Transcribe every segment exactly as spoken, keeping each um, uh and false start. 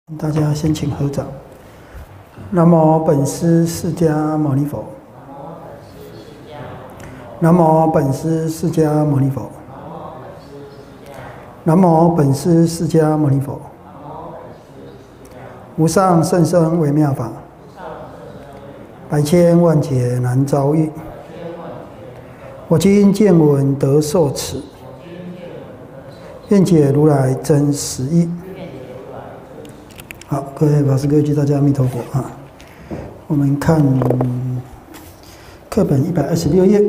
大家先请合掌。南无本师释迦牟尼佛。南无本师释迦牟尼佛。南无本师释迦牟尼佛。无上甚深微妙法，百千万劫难遭遇。我今见闻得受持，愿解如来真实义。好，各位法师各位居大家阿弥陀佛啊！我们看课本一百二十六页。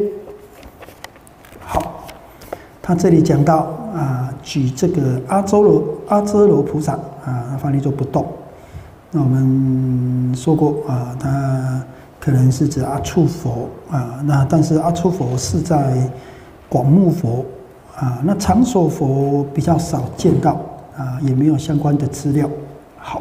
好，他这里讲到啊，举这个阿周罗阿遮罗菩萨啊，翻译作不动。那我们说过啊，他可能是指阿处佛啊，那但是阿处佛是在广目佛啊，那长所佛比较少见到啊，也没有相关的资料。好。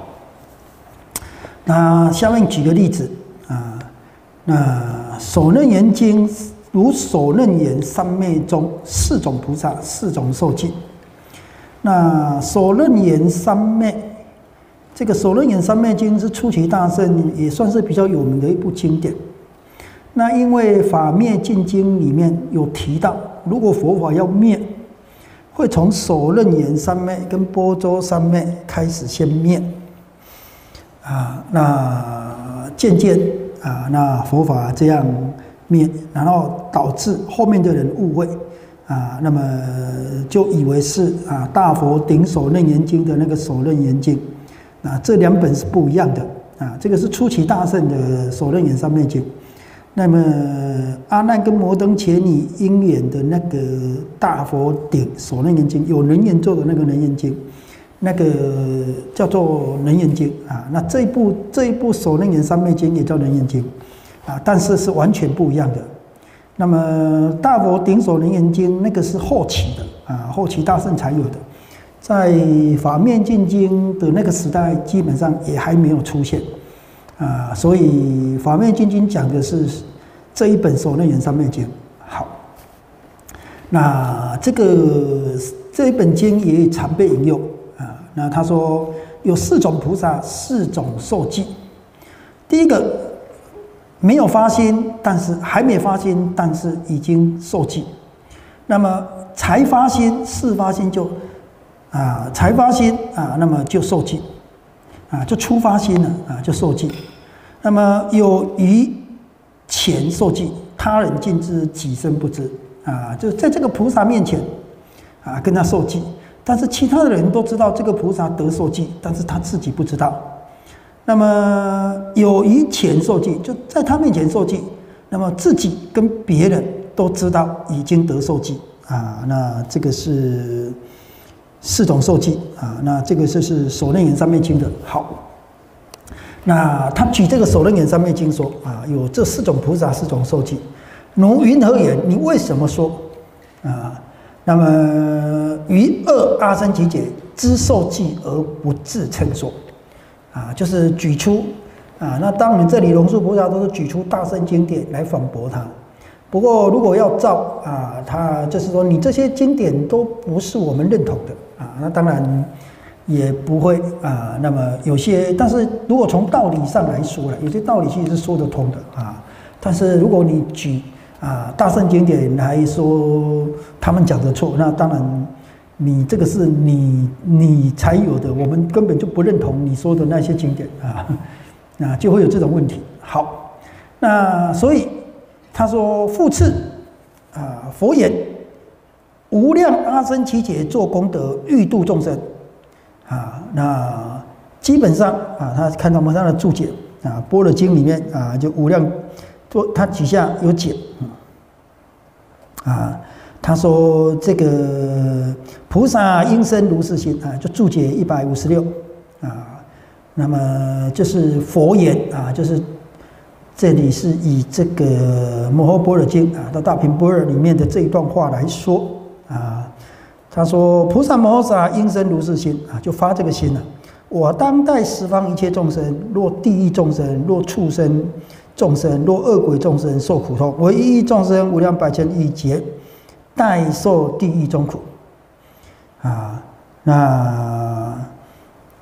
那下面举个例子啊，那首楞严经如首楞严三昧中四种菩萨四种受记。那首楞严三昧，这个首楞严三昧经是初期大圣，也算是比较有名的一部经典。那因为法灭尽经里面有提到，如果佛法要灭，会从首楞严三昧跟般舟三昧开始先灭。啊，那渐渐啊，那佛法这样灭，然后导致后面的人误会啊，那么就以为是啊大佛顶首楞严经的那个首楞严经，啊这两本是不一样的啊，这个是初期大圣的首楞严三昧经，那么阿难跟摩登伽女因缘的那个大佛顶首楞严经，有能言咒的那个能言经。那个叫做能言经啊，那这一部这一部首楞严三昧经也叫能言经啊，但是是完全不一样的。那么大佛顶首能言经那个是后期的啊，后期大圣才有的，在法灭尽经的那个时代，基本上也还没有出现啊，所以法灭尽经讲的是这一本首楞严三昧经。好，那这个这一本经也常被引用。那他说有四种菩萨，四种受记。第一个没有发心，但是还没发心，但是已经受记。那么才发心，是发心就啊才发心啊，那么就受记啊，就初发心了啊，就受记。那么有于前受记，他人尽知，己身不知啊，就在这个菩萨面前啊，跟他受记。但是其他的人都知道这个菩萨得受记，但是他自己不知道。那么有于前受记，就在他面前受记，那么自己跟别人都知道已经得受记啊。那这个是四种受记啊。那这个就是首楞严三昧经的。好，那他举这个首楞严三昧经说啊，有这四种菩萨四种受记。奴云何言？你为什么说啊？那么于二阿僧祇劫知受记而不自称说，啊，就是举出啊。那当然这里龙树菩萨都是举出大圣经典来反驳他。不过如果要照啊，他就是说你这些经典都不是我们认同的啊，那当然也不会啊。那么有些，但是如果从道理上来说了，有些道理其实是说得通的啊。但是如果你举啊，大圣经典来说他们讲的错，那当然你这个是你你才有的，我们根本就不认同你说的那些经典啊，那就会有这种问题。好，那所以他说复次啊，佛言无量阿僧祇劫做功德，欲度众生啊。那基本上啊，他看到我们上的注解啊，《般若经》里面啊，就无量。他底下有解，啊，他说这个菩萨应生如是心啊，就注解一百五十六啊，那么就是佛言啊，就是这里是以这个《摩诃般若经》啊到《大品般若》里面的这一段话来说啊，他说菩萨摩诃萨应生如是心啊，就发这个心了。我当代十方一切众生，若地狱众生，若畜生众生，若恶鬼众生受苦痛，为一亿众生无量百千亿劫，代受地狱中苦。啊，那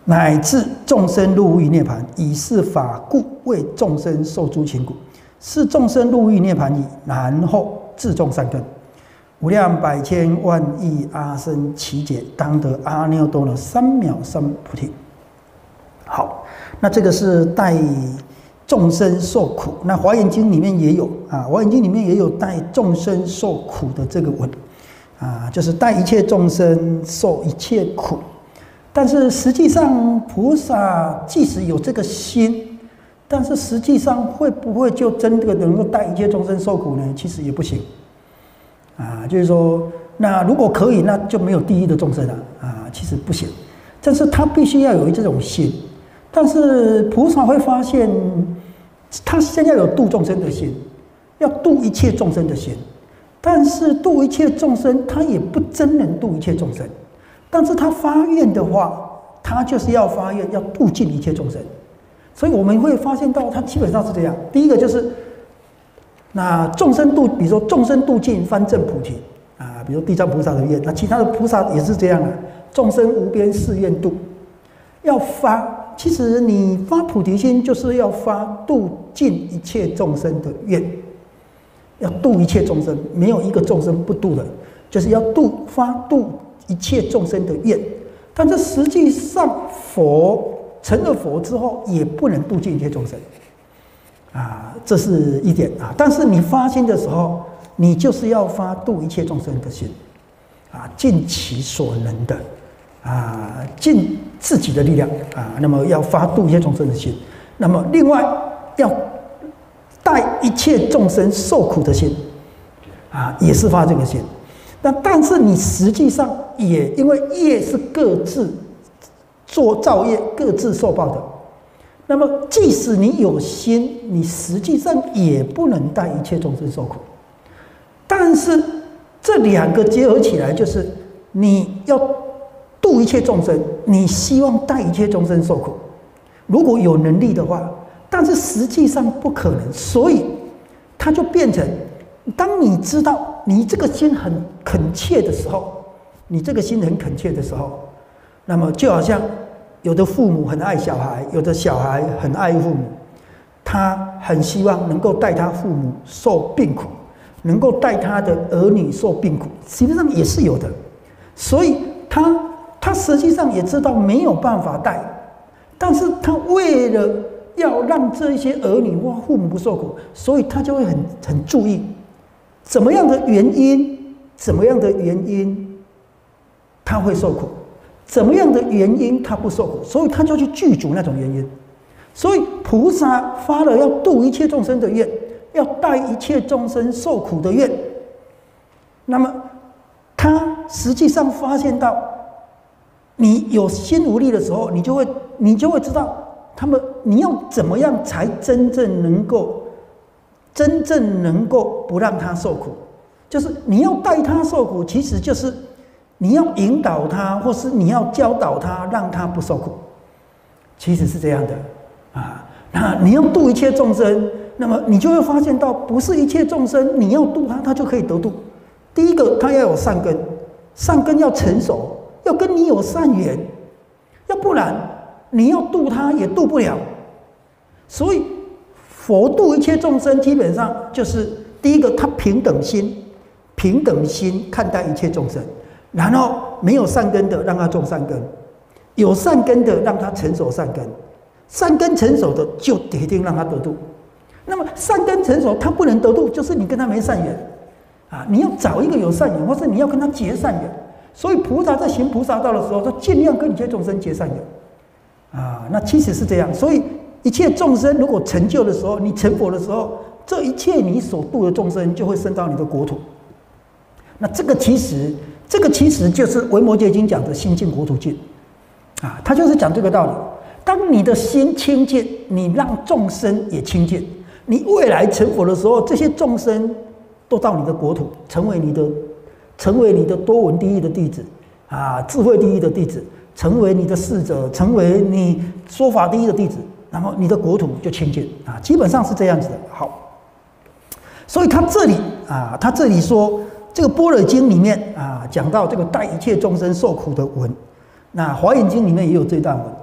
乃至众生入于涅槃，以是法故，为众生受诸勤苦，是众生入于涅槃矣。然后自种善根，无量百千万亿阿僧祇劫，当得阿耨多罗三藐三菩提。好，那这个是带众生受苦。那华严经里面也有啊，华严经里面也有带众生受苦的这个文啊，就是带一切众生受一切苦。但是实际上，菩萨即使有这个心，但是实际上会不会就真的能够带一切众生受苦呢？其实也不行啊。就是说，那如果可以，那就没有第一的众生了啊。其实不行，但是他必须要有这种心。但是菩萨会发现，他先要有度众生的心，要度一切众生的心。但是度一切众生，他也不真能度一切众生。但是他发愿的话，他就是要发愿，要度尽一切众生。所以我们会发现到，他基本上是这样。第一个就是，那众生度，比如说众生度尽，方证菩提啊，比如地藏菩萨的愿，那其他的菩萨也是这样啊，众生无边誓愿度，要发。其实你发菩提心，就是要发度尽一切众生的愿，要度一切众生，没有一个众生不度的，就是要度发度一切众生的愿。但是实际上，佛成了佛之后，也不能度尽一切众生啊，这是一点啊。但是你发心的时候，你就是要发度一切众生的心啊，尽其所能的。啊，尽自己的力量啊，那么要发度一切众生的心，那么另外要带一切众生受苦的心啊，也是发这个心。那但是你实际上也因为业是各自做造业，各自受报的。那么即使你有心，你实际上也不能带一切众生受苦。但是这两个结合起来，就是你要度一切众生，你希望带一切众生受苦，如果有能力的话，但是实际上不可能，所以它就变成，当你知道你这个心很恳切的时候，你这个心很恳切的时候，那么就好像有的父母很爱小孩，有的小孩很爱父母，他很希望能够带他父母受病苦，能够带他的儿女受病苦，实际上也是有的，所以他。他实际上也知道没有办法带，但是他为了要让这些儿女或父母不受苦，所以他就会很很注意，怎么样的原因，怎么样的原因他会受苦，怎么样的原因他不受苦，所以他就去具足那种原因。所以菩萨发了要度一切众生的愿，要带一切众生受苦的愿，那么他实际上发现到。你有心无力的时候，你就会你就会知道他们你要怎么样才真正能够真正能够不让他受苦，就是你要带他受苦，其实就是你要引导他，或是你要教导他，让他不受苦，其实是这样的啊。那你要度一切众生，那么你就会发现到，不是一切众生你要度他，他就可以得度。第一个，他要有善根，善根要成熟。要跟你有善缘，要不然你要度他也度不了。所以佛度一切众生，基本上就是第一个，他平等心，平等心看待一切众生，然后没有善根的让他种善根，有善根的让他成熟善根，善根成熟的就一定让他得度。那么善根成熟，他不能得度，就是你跟他没善缘啊！你要找一个有善缘，或是你要跟他结善缘。所以菩萨在行菩萨道的时候，他尽量跟一切众生结善缘，啊，那其实是这样。所以一切众生如果成就的时候，你成佛的时候，这一切你所度的众生就会升到你的国土。那这个其实，这个其实就是《维摩诘经》讲的心净国土净，啊，他就是讲这个道理。当你的心清净，你让众生也清净，你未来成佛的时候，这些众生都到你的国土，成为你的。成为你的多闻第一的弟子啊，智慧第一的弟子，成为你的侍者，成为你说法第一的弟子，然后你的国土就清净啊，基本上是这样子的。好，所以他这里啊，他这里说这个《般若经》里面啊，讲到这个带一切众生受苦的文，那《华严经》里面也有这段文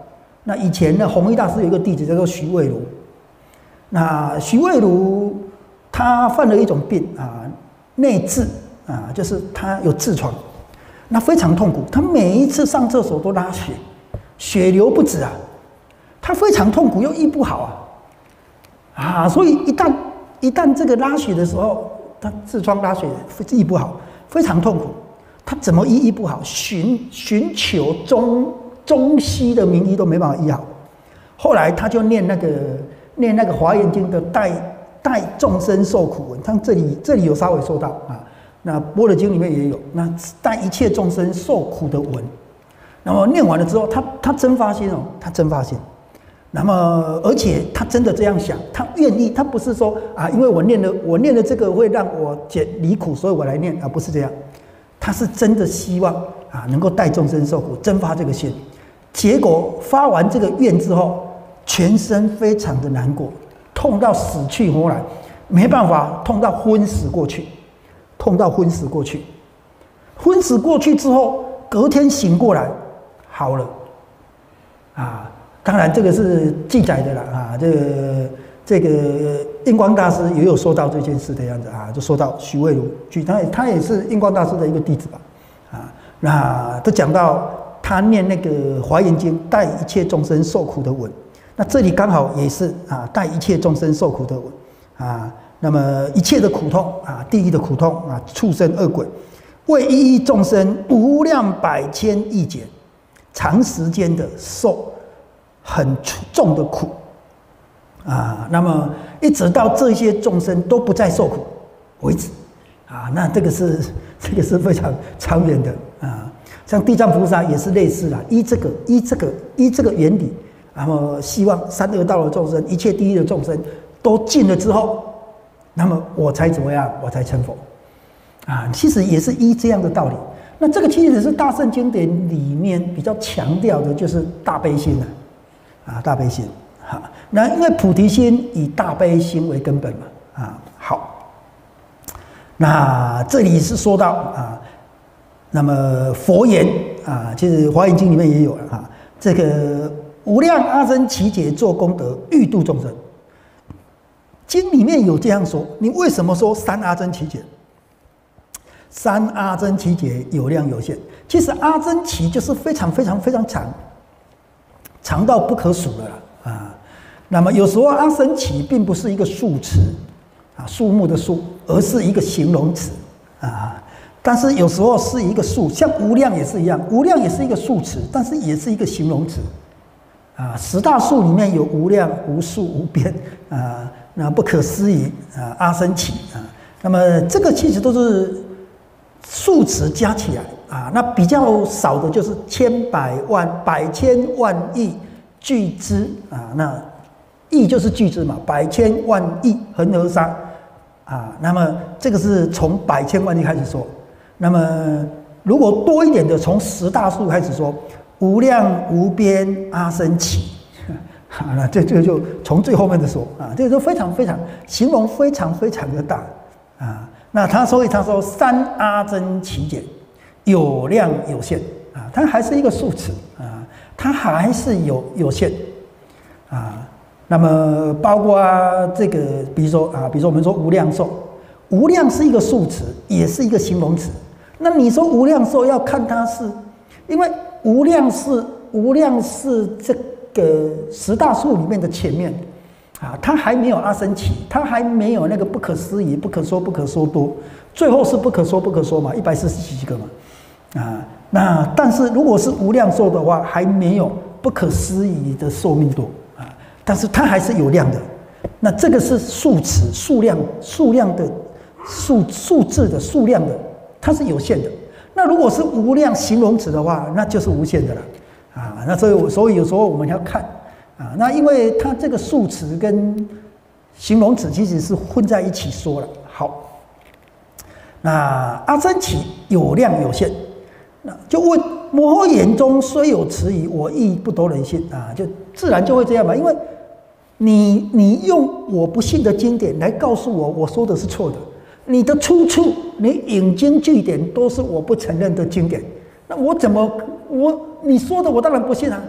那以前呢，弘一大师有一个弟子叫做徐渭如。那徐渭如他犯了一种病啊，内痔啊，就是他有痔疮，那非常痛苦。他每一次上厕所都拉血，血流不止啊，他非常痛苦又医不好啊，啊，所以一旦一旦这个拉血的时候，他痔疮拉血医不好，非常痛苦。他怎么医医不好？寻寻求中中西的名医都没办法医好。后来他就念那个念那个《华严经》的代代众生受苦文，他这里这里有稍微说到啊。那《般若经》里面也有，那代一切众生受苦的文。那么念完了之后，他他真发心哦，他真发心。那么而且他真的这样想，他愿意，他不是说啊，因为我念了我念了这个会让我解离苦，所以我来念啊，不是这样。他是真的希望啊，能够代众生受苦，真发这个心。结果发完这个愿之后，全身非常的难过，痛到死去活来，没办法，痛到昏死过去，痛到昏死过去。昏死过去之后，隔天醒过来，好了。啊，当然这个是记载的啦啊，这个。这个印光大师也有说到这件事的样子啊，就说到徐渭如，他他也是印光大师的一个弟子吧，啊，那都讲到他念那个《华严经》，代一切众生受苦的文，那这里刚好也是啊，代一切众生受苦的文啊，那么一切的苦痛啊，地狱的苦痛啊，畜生恶鬼，为一一众生无量百千亿劫，长时间的受很重的苦。啊，那么一直到这些众生都不再受苦为止，啊，那这个是这个是非常长远的啊。像地藏菩萨也是类似啦，依这个依这个依这个原理，那么希望三恶道的众生、一切地狱的众生都尽了之后，那么我才怎么样？我才成佛啊。其实也是依这样的道理。那这个其实是大乘经典里面比较强调的，就是大悲心啊，啊，大悲心。好，那因为菩提心以大悲心为根本嘛，啊，好，那这里是说到啊，那么佛言啊，其实《华严经》里面也有了啊，这个无量阿僧祇劫做功德，欲度众生。经里面有这样说，你为什么说三阿僧祇劫？三阿僧祇劫有量有限，其实阿僧祇就是非常非常非常长，长到不可数了啦。啊，那么有时候阿僧祇并不是一个数词啊，树木的树，而是一个形容词啊。但是有时候是一个数，像无量也是一样，无量也是一个数词，但是也是一个形容词啊。十大数里面有无量、无数、无边啊，那不可思议啊，阿僧祇啊。那么这个其实都是数词加起来啊，那比较少的就是千百万、百千万亿。巨资啊，那亿就是巨资嘛，百千万亿恒河沙啊，那么这个是从百千万亿开始说，那么如果多一点的，从十大数开始说，无量无边阿僧祇，啊，那这这个就从最后面的说啊，这个就非常非常形容非常非常的大啊，那他所以他说三阿僧祇劫有量有限啊，它还是一个数词啊。它还是有有限啊，那么包括这个，比如说啊，比如说我们说无量寿，无量是一个数词，也是一个形容词。那你说无量寿要看它是，因为无量是无量是这个十大数里面的前面啊，它还没有阿僧祇，它还没有那个不可思议、不可说、不可说多，最后是不可说、不可说嘛，一百四十几个嘛啊。那但是如果是无量寿的话，还没有不可思议的寿命多啊，但是它还是有量的。那这个是数词、数量、数量的数数字的数量的，它是有限的。那如果是无量形容词的话，那就是无限的了啊。那所以我所以有时候我们要看啊，那因为它这个数词跟形容词其实是混在一起说了。好，那阿僧祇有量有限。那就问摩诃眼中虽有此语，我亦不夺人心啊，就自然就会这样嘛。因为你你用我不信的经典来告诉我，我说的是错的，你的出处、你引经据典都是我不承认的经典，那我怎么我你说的我当然不信啊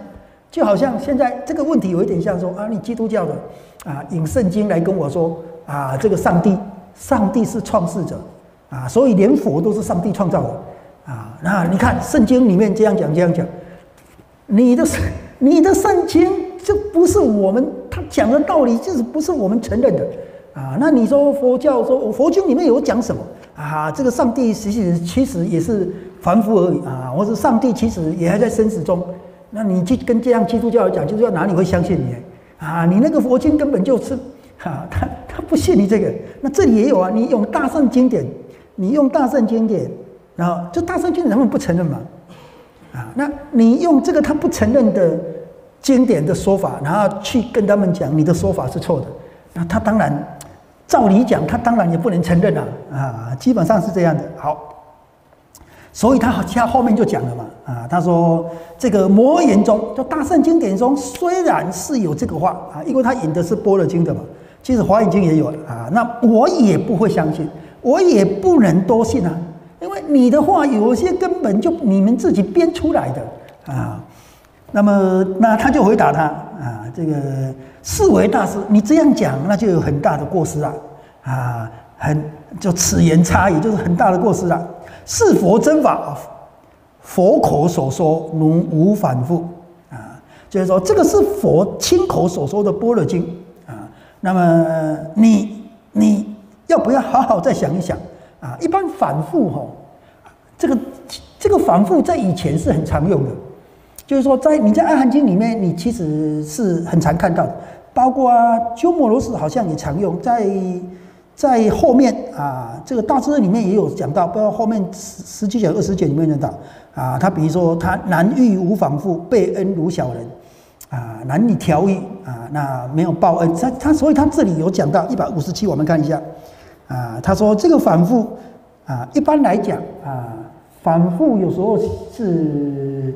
就好像现在这个问题有一点像说啊，你基督教的啊，引圣经来跟我说啊，这个上帝，上帝是创世者啊，所以连佛都是上帝创造的啊。那你看圣经里面这样讲，这样讲，你的你的圣经这不是我们他讲的道理，就是不是我们承认的啊。那你说佛教说佛经里面有讲什么啊？这个上帝其实其实也是凡夫而已啊，或者上帝其实也还在生死中。那你去跟这样基督教讲，基督教哪里会相信你啊？你那个佛经根本就是啊，他他不信你这个。那这里也有啊，你用大圣经典，你用大圣经典，然后就大圣经典他们不承认嘛，啊，那你用这个他不承认的经典的说法，然后去跟他们讲你的说法是错的，那他当然照理讲，他当然也不能承认啊，啊，基本上是这样的。好。所以他他后面就讲了嘛，啊，他说这个摩言中，就大圣经典中虽然是有这个话啊，因为他引的是般若经的嘛，其实华严经也有啊，那我也不会相信，我也不能多信啊，因为你的话有些根本就你们自己编出来的啊。那么那他就回答他啊，这个四维大师，你这样讲那就有很大的过失啊，啊，很就此言差矣，就是很大的过失啊。是佛真法，佛口所说，如无反复啊。就是说，这个是佛亲口所说的般若经啊。那么你你要不要好好再想一想啊？一般反复哈，这个这个反复在以前是很常用的，就是说在你在《阿含经》里面，你其实是很常看到的，包括啊鸠摩罗什好像也常用在。在后面啊，这个大智论里面也有讲到，包括后面十十几卷、二十卷里面讲到啊，他比如说他难遇无反复，备恩如小人啊，难以调御啊，那没有报恩，他他所以他这里有讲到一百五十七，我们看一下啊，他说这个反复啊，一般来讲啊，反复有时候是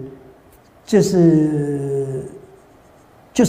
就是就是。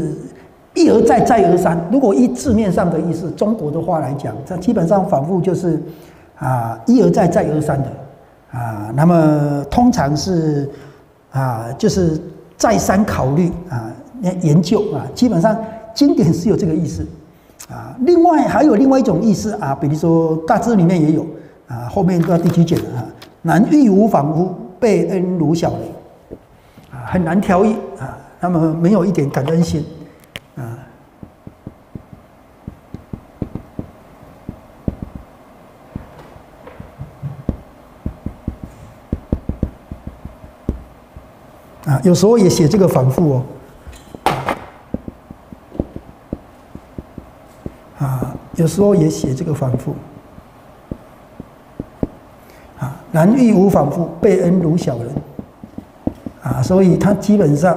一而再，再而三。如果依字面上的意思，中国的话来讲，这基本上反复就是啊一而再，再而三的啊。那么通常是啊，就是再三考虑啊，研究啊。基本上经典是有这个意思啊。另外还有另外一种意思啊，比如说大智里面也有啊，后面到第几卷啊，难遇无反复，备恩如小人啊，很难调御啊。那么没有一点感恩心。啊，啊，有时候也写这个反复哦，啊，有时候也写这个反复，啊，难遇无反复，备恩如小人，啊，所以他基本上。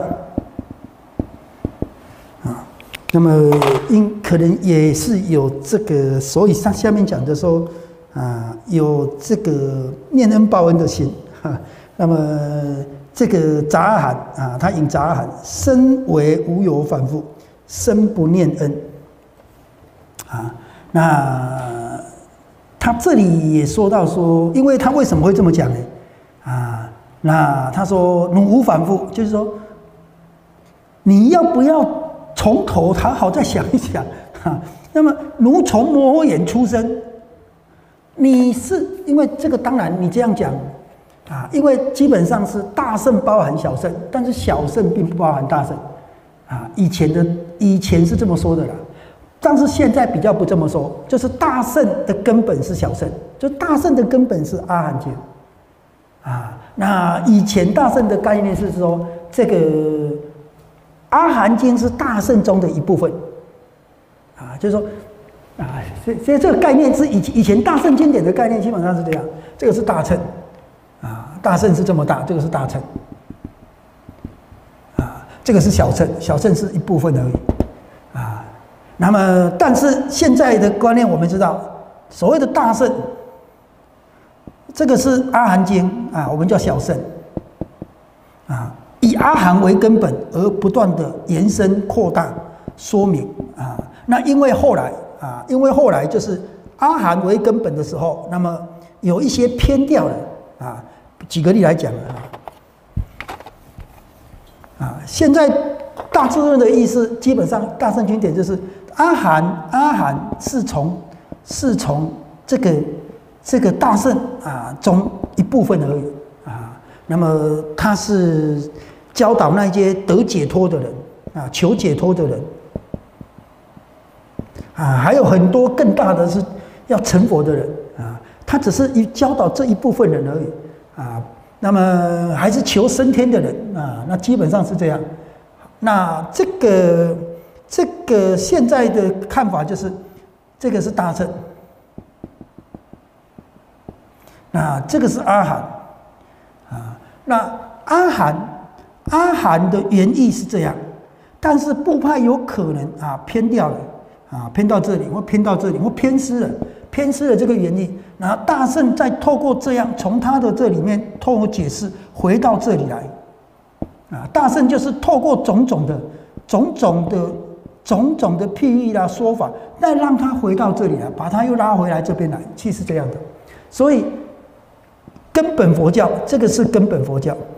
那么因可能也是有这个，所以上下面讲的说啊，有这个念恩报恩的心哈。那么这个杂阿含啊，他引杂阿含，身为无有反复，身不念恩啊。那他这里也说到说，因为他为什么会这么讲呢？啊，那他说汝无反复，就是说你要不要？从头好好再想一想啊。那么，如从摩眼出生，你是因为这个，当然你这样讲啊，因为基本上是大圣包含小圣，但是小圣并不包含大圣啊。以前的以前是这么说的啦，但是现在比较不这么说，就是大圣的根本是小圣，就大圣的根本是阿含经啊。那以前大圣的概念是说这个。阿含经是大圣中的一部分，啊，就是说，啊，所以所以这个概念是以以前大圣经典的概念基本上是这样，这个是大乘，啊，大乘是这么大，这个是大乘，啊，这个是小乘，小乘是一部分而已，啊，那么但是现在的观念我们知道，所谓的大乘，这个是阿含经啊，我们叫小乘，啊。以阿含为根本而不断的延伸扩大说明啊，那因为后来啊，因为后来就是阿含为根本的时候，那么有一些偏掉了啊。举个例来讲啊， 啊，现在大智论的意思，基本上大圣经典就是阿含，阿含是从是从这个这个大圣啊中一部分而已啊。那么他是教导那些得解脱的人啊，求解脱的人啊，还有很多更大的是要成佛的人啊。他只是一教导这一部分人而已啊。那么还是求升天的人啊，那基本上是这样。那这个这个现在的看法就是，这个是大乘，那这个是阿含啊。那阿含阿含的原意是这样，但是部派有可能啊偏掉了啊，偏到这里或偏到这里或偏失了，偏失了这个原意。然后大圣再透过这样，从他的这里面透过解释回到这里来，啊，大圣就是透过种种的、种种的、种种的譬喻啦说法，再让他回到这里来，把他又拉回来这边来，其实是这样的。所以根本佛教，这个是根本佛教。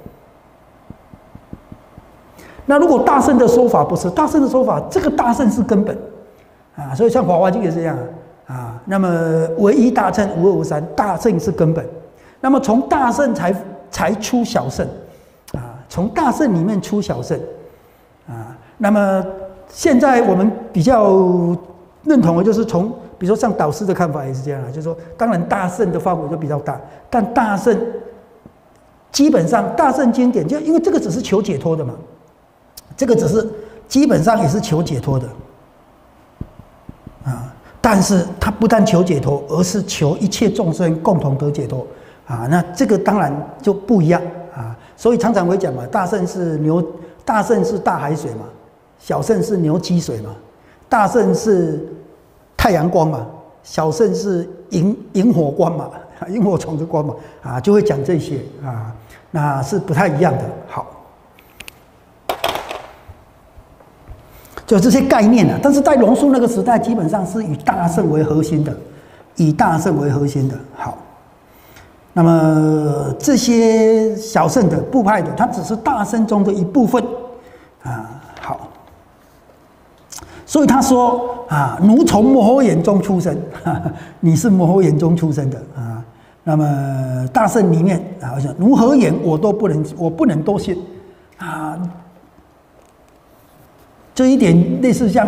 那如果大圣的说法不是大圣的说法，这个大圣是根本啊，所以像《法华经》也是这样啊。啊，那么唯一大乘无二无三，大乘是根本。那么从大乘才才出小乘，啊，从大乘里面出小乘，啊，那么现在我们比较认同的就是从，比如说像导师的看法也是这样啊，就是说，当然大乘的范围就比较大，但大乘基本上大乘经典就因为这个只是求解脱的嘛，这个只是基本上也是求解脱的，啊。但是他不但求解脱，而是求一切众生共同得解脱啊！那这个当然就不一样啊。所以常常会讲嘛，大圣是牛，大圣是大海水嘛，小圣是牛积水嘛，大圣是太阳光嘛，小圣是萤萤火光嘛，萤火虫的光嘛啊，就会讲这些啊，那是不太一样的。好。就这些概念啊，但是在龙树那个时代，基本上是以大乘为核心的，以大乘为核心的。好，那么这些小乘的部派的，它只是大乘中的一部分啊。好，所以他说啊，奴从摩诃眼中出生，哈哈，你是摩诃眼中出生的啊。那么大乘里面啊，我想如何眼我都不能，我不能都信啊。这一点类似像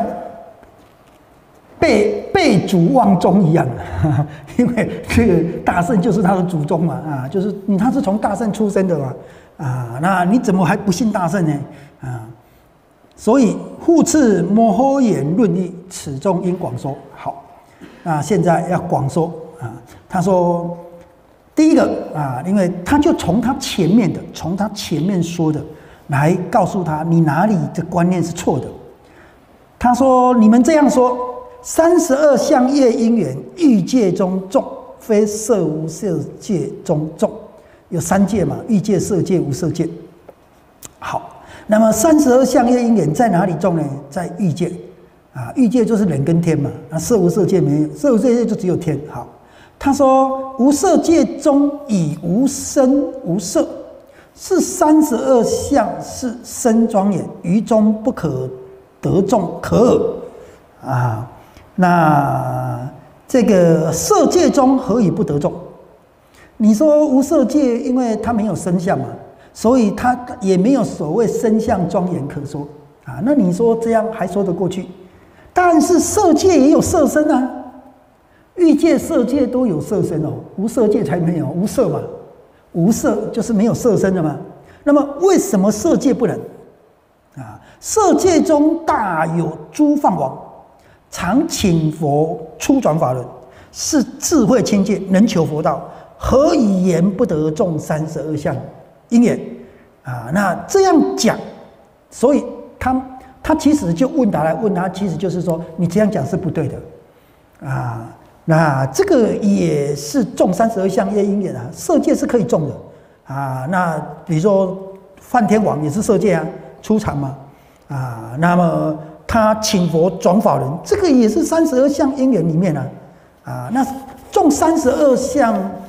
背背祖忘宗一样，因为这个大圣就是他的祖宗嘛，啊，就是他是从大圣出生的嘛，啊，那你怎么还不信大圣呢？啊，所以复次摩诃眼论义，此中应广说。好，那现在要广说啊，他说第一个啊，因为他就从他前面的，从他前面说的来告诉他，你哪里的观念是错的。他说：“你们这样说，三十二相业因缘，欲界中众，非色无色界中众。有三界嘛，欲界、色界、无色界。好，那么三十二相业因缘在哪里种呢？在欲界啊，欲界就是人跟天嘛。那色无色界没有，色无色界就只有天。好，他说无色界中以无声无色，是三十二相是身庄严，于中不可。”得众可耳啊，那这个色界中何以不得众？你说无色界，因为它没有声相嘛，所以它也没有所谓声相庄严可说啊。那你说这样还说得过去？但是色界也有色身啊，欲界、色界都有色身哦，无色界才没有，无色嘛，无色就是没有色身的嘛。那么为什么色界不能？啊，色界中大有诸梵王，常请佛出转法轮，是智慧清净，能求佛道，何以言不得众三十二相因缘？啊，那这样讲，所以他他其实就问答来问他，其实就是说你这样讲是不对的啊。那这个也是众三十二相业因缘啊，色界是可以种的啊。那比如说梵天王也是色界啊。出场嘛，啊，那么他请佛转法轮，这个也是三十二相因缘里面啊，啊，那种三十二相，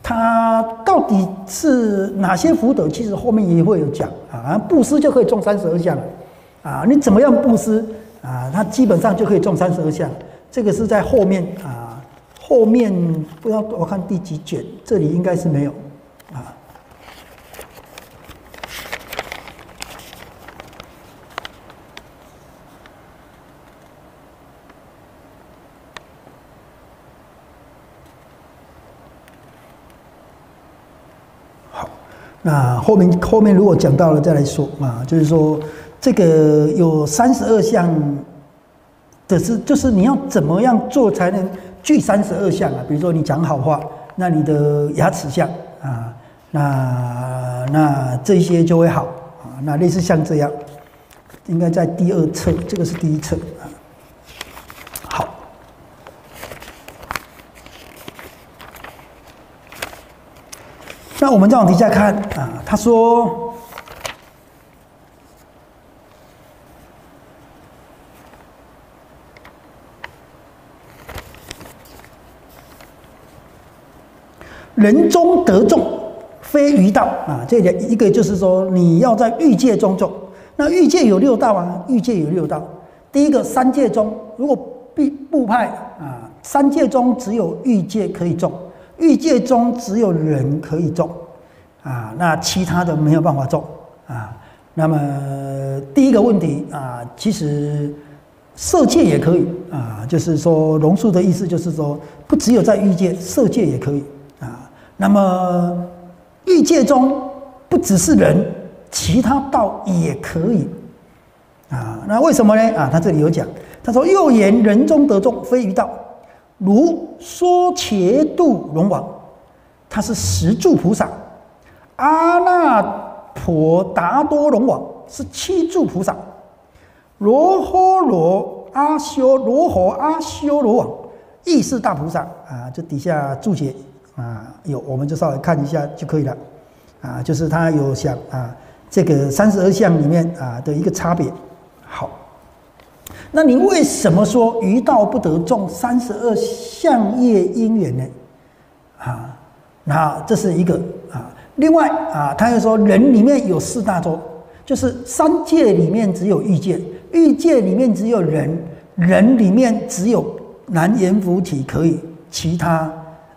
它到底是哪些福德？其实后面也会有讲啊。布施就可以中三十二相了啊，你怎么样布施啊？它基本上就可以中三十二相。这个是在后面啊，后面不知道我看第几卷，这里应该是没有啊。那后面后面如果讲到了再来说啊，就是说这个有三十二项的是，就是你要怎么样做才能具三十二项啊？比如说你讲好话，那你的牙齿相啊，那那这些就会好啊。那类似像这样，应该在第二册，这个是第一册啊。好。那我们再往底下看啊，他说，人中得众，非余道啊。这里一个就是说，你要在欲界中种。那欲界有六道啊，欲界有六道。第一个三界中，如果部部派啊，三界中只有欲界可以种。欲界中只有人可以种，啊，那其他的没有办法种啊。那么第一个问题啊，其实色界也可以啊，就是说龙树的意思就是说，不只有在欲界，色界也可以啊。那么欲界中不只是人，其他道也可以啊。那为什么呢？啊，他这里有讲，他说又言人中得众，非余道。如说伽度龙王，他是十住菩萨；阿那婆达多龙王是七住菩萨；罗诃罗阿修罗诃阿修罗王亦是大菩萨啊。这底下注解啊有，我们就稍微看一下就可以了啊。就是他有想啊，这个三十二相里面啊的一个差别。好。那你为什么说余道不得中三十二相业因缘呢？啊，那这是一个啊。另外啊，他又说人里面有四大洲，就是三界里面只有欲界，欲界里面只有人，人里面只有南阎浮提可以，其他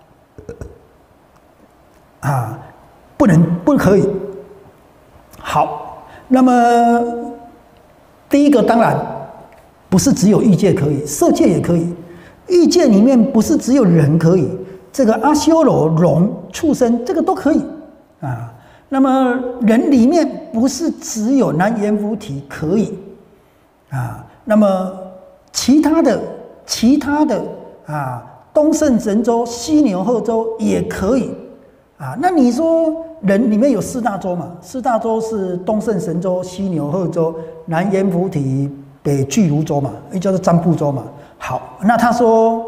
啊不能不可以。好，那么第一个当然。不是只有欲界可以，色界也可以。欲界里面不是只有人可以，这个阿修罗、龙、畜生这个都可以啊。那么人里面不是只有南阎浮提可以啊。那么其他的、其他的啊，东胜神州、西牛贺州也可以啊。那你说人里面有四大洲嘛？四大洲是东胜神州、西牛贺州、南阎浮提。北俱卢洲嘛，也叫做占卜洲嘛。好，那他说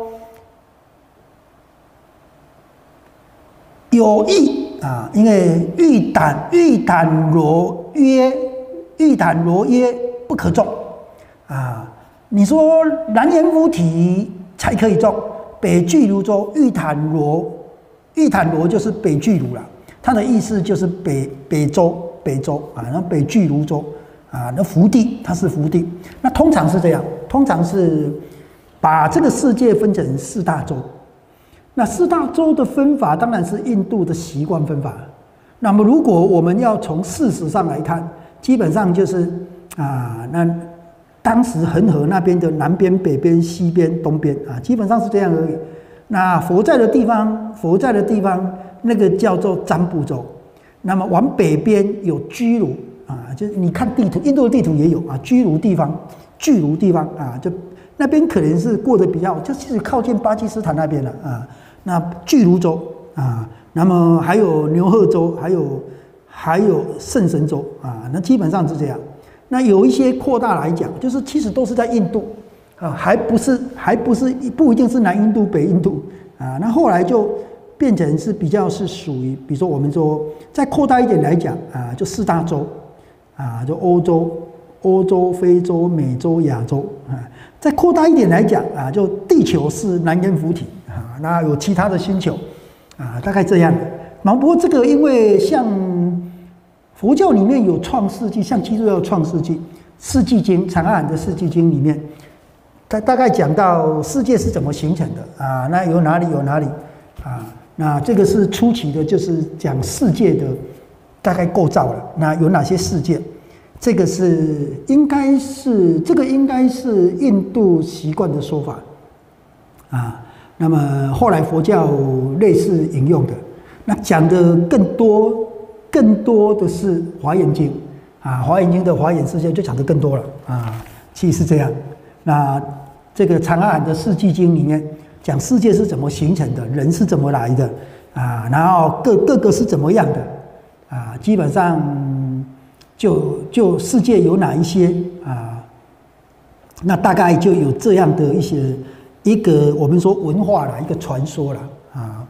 有意啊，因为欲胆欲胆罗曰欲胆罗曰不可种啊。你说南阎浮提才可以种，北俱卢洲欲胆罗欲胆罗就是北俱卢啦，它的意思就是北北洲北洲啊，然后北俱卢洲。啊，那福地它是福地，那通常是这样，通常是把这个世界分成四大洲。那四大洲的分法当然是印度的习惯分法。那么如果我们要从事实上来看，基本上就是啊，那当时恒河那边的南边、北边、西边、东边啊，基本上是这样而已。那佛在的地方，佛在的地方那个叫做占卜洲。那么往北边有居卢。啊，就是你看地图，印度的地图也有啊，居卢地方，居卢地方啊，就那边可能是过得比较，就是靠近巴基斯坦那边了啊。那居卢州啊，那么还有牛贺州，还有还有圣神州啊，那基本上是这样。那有一些扩大来讲，就是其实都是在印度啊，还不是还不是不一定是南印度、北印度啊。那后来就变成是比较是属于，比如说我们说再扩大一点来讲啊，就四大洲。啊，就欧洲、欧洲、非洲、美洲、亚洲啊，再扩大一点来讲啊，就地球是南阎浮提啊，那有其他的星球啊，大概这样。那不过这个因为像佛教里面有创世纪，像基督教创世纪，世纪经长阿含的世纪经里面，它大概讲到世界是怎么形成的啊，那有哪里有哪里啊，那这个是初期的，就是讲世界的大概构造了，那有哪些世界？这个是应该是这个应该是印度习惯的说法啊。那么后来佛教类似引用的，那讲的更多更多的是华严经啊，华严经的华严世界就讲的更多了啊，其实是这样。那这个长阿含的世纪经里面讲世界是怎么形成的，人是怎么来的啊，然后各各个是怎么样的啊，基本上就就世界有哪一些啊，那大概就有这样的一些。一个我们说文化啦，一个传说啦啊。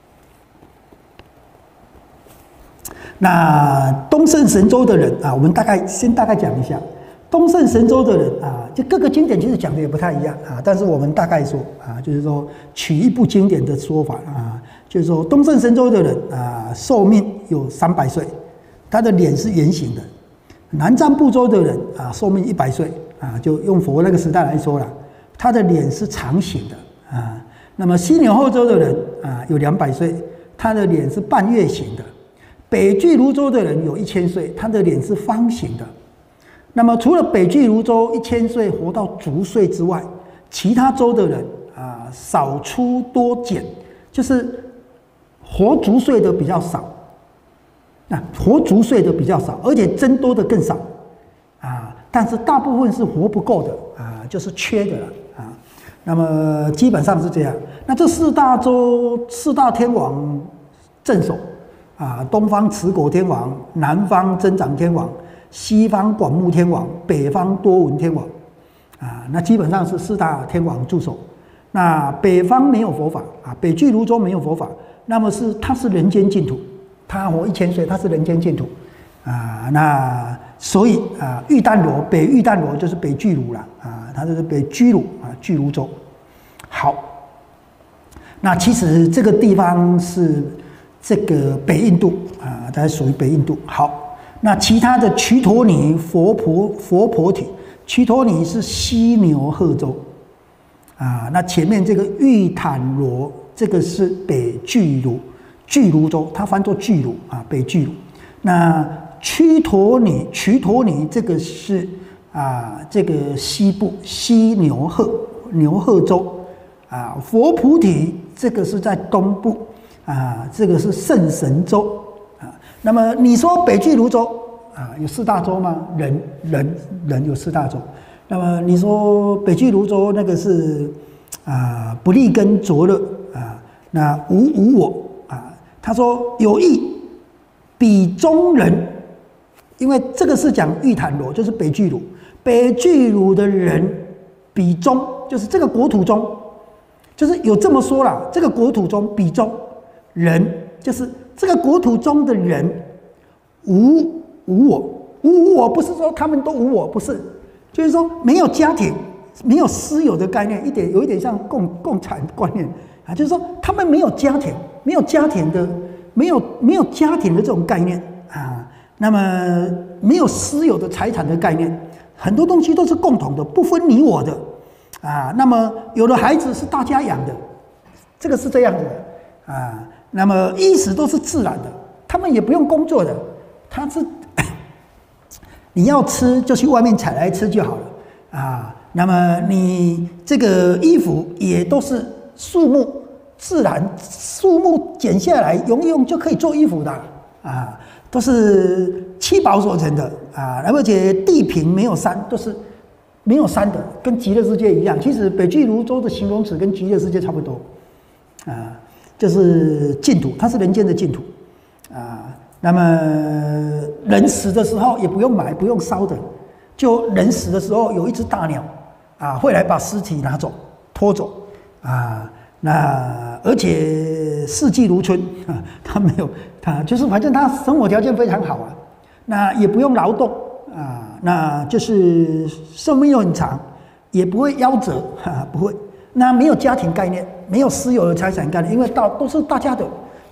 那东胜神州的人啊，我们大概先大概讲一下东胜神州的人啊，就各个经典其实讲的也不太一样啊，但是我们大概说啊，就是说取一部经典的说法啊，就是说东胜神州的人啊，寿命有三百岁，他的脸是圆形的；南瞻部洲的人啊，寿命一百岁啊，就用佛那个时代来说啦。他的脸是长形的啊，那么西牛后洲的人啊有两百岁，他的脸是半月形的；北俱泸州的人有一千岁，他的脸是方形的。那么除了北俱泸州一千岁活到足岁之外，其他州的人啊少出多减，就是活足岁的比较少，那活足岁的比较少，而且增多的更少啊，但是大部分是活不够的啊，就是缺的了。啊，那么基本上是这样。那这四大洲四大天王镇守啊，东方持国天王，南方增长天王，西方广目天王，北方多闻天王啊，那基本上是四大天王驻守。那北方没有佛法啊，北俱泸州没有佛法，那么是它是人间净土，它活一千岁，它是人间净土啊。那所以啊，玉丹罗北玉丹罗就是北俱泸了啊，它就是北俱泸啊，俱泸州。好，那其实这个地方是这个北印度啊，它属于北印度。好，那其他的瞿陀尼、佛婆、佛婆提，瞿陀尼是西牛贺州啊，那前面这个玉坦罗，这个是北俱泸，俱泸州，它翻作俱泸啊，北俱泸。那瞿陀尼，瞿陀尼这个是啊，这个西部西牛贺牛贺州啊，佛菩提这个是在东部啊，这个是圣神州啊。那么你说北俱泸州啊，有四大洲吗？人人人有四大洲。那么你说北俱泸州那个是啊，不利根着乐啊，那无无我啊，他说有意比中人。因为这个是讲玉坦罗，就是北俱泸，北俱泸的人比中，就是这个国土中，就是有这么说啦，这个国土中比中人，就是这个国土中的人无无我，无无我不是说他们都无我，不是，就是说没有家庭，没有私有的概念，一点有一点像共共产观念啊，就是说他们没有家庭，没有家庭的，没有没有家庭的这种概念啊。那么没有私有的财产的概念，很多东西都是共同的，不分你我的啊。那么有的孩子是大家养的，这个是这样子的啊。那么衣食都是自然的，他们也不用工作的，他是你要吃就去外面采来吃就好了啊。那么你这个衣服也都是树木自然树木剪下来用一用就可以做衣服的啊。都是七宝所成的啊，而且地平没有山，都是没有山的，跟极乐世界一样。其实北俱泸州的形容词跟极乐世界差不多啊，就是净土，它是人间的净土啊。那么人死的时候也不用埋，不用烧的，就人死的时候有一只大鸟啊，会来把尸体拿走、拖走啊。那而且四季如春啊，他没有他就是反正他生活条件非常好啊，那也不用劳动啊，那就是寿命又很长，也不会夭折哈、啊，不会。那没有家庭概念，没有私有的财产概念，因为到都是大家的，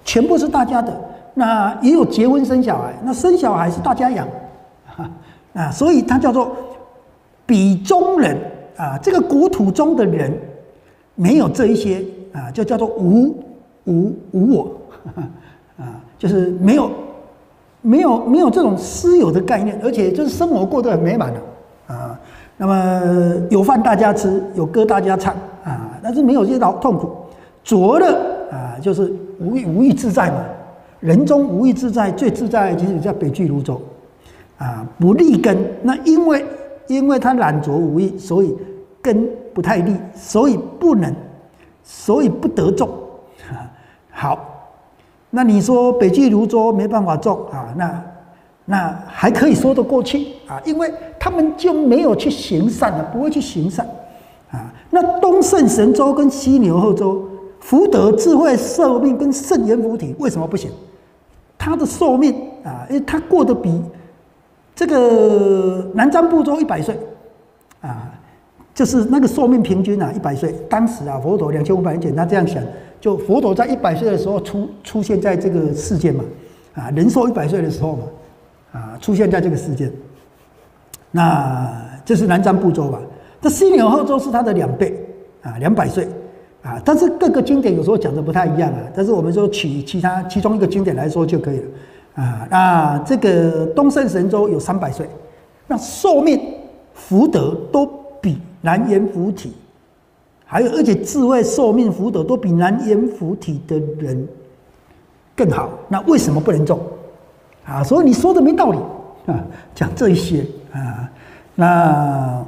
全部是大家的。那也有结婚生小孩，那生小孩是大家养，啊，所以它叫做彼中人啊，这个国土中的人没有这一些啊，就叫做无无无我啊，就是没有没有没有这种私有的概念，而且就是生活过得很美满的啊。那么有饭大家吃，有歌大家唱啊，但是没有这些劳痛苦。着了啊，就是无无欲自在嘛。人中无欲自在，最自在其实叫北俱泸州，啊，不立根。那因为因为他懒着无欲，所以根不太立，所以不能，所以不得种。啊、好，那你说北俱泸州没办法种啊？那那还可以说得过去啊，因为他们就没有去行善了，不会去行善啊。那东胜神州跟西牛贺州，福德、智慧、寿命跟圣严福体为什么不行？他的寿命啊，因为他过得比这个南瞻部洲一百岁啊，就是那个寿命平均啊一百岁。当时啊，佛陀两千五百年前，他这样想，就佛陀在一百岁的时候出出现在这个世界嘛，啊，人寿一百岁的时候嘛，啊，出现在这个世界。那这是南瞻部洲吧？这西牛贺州是他的两倍啊，两百岁。啊，但是各个经典有时候讲的不太一样啊。但是我们说取其他其中一个经典来说就可以了啊。那这个东胜神州有三百岁，那寿命、福德都比南阎浮提，还有而且智慧、寿命、福德都比南阎浮提的人更好。那为什么不能种啊？所以你说的没道理啊，讲这一些啊，那。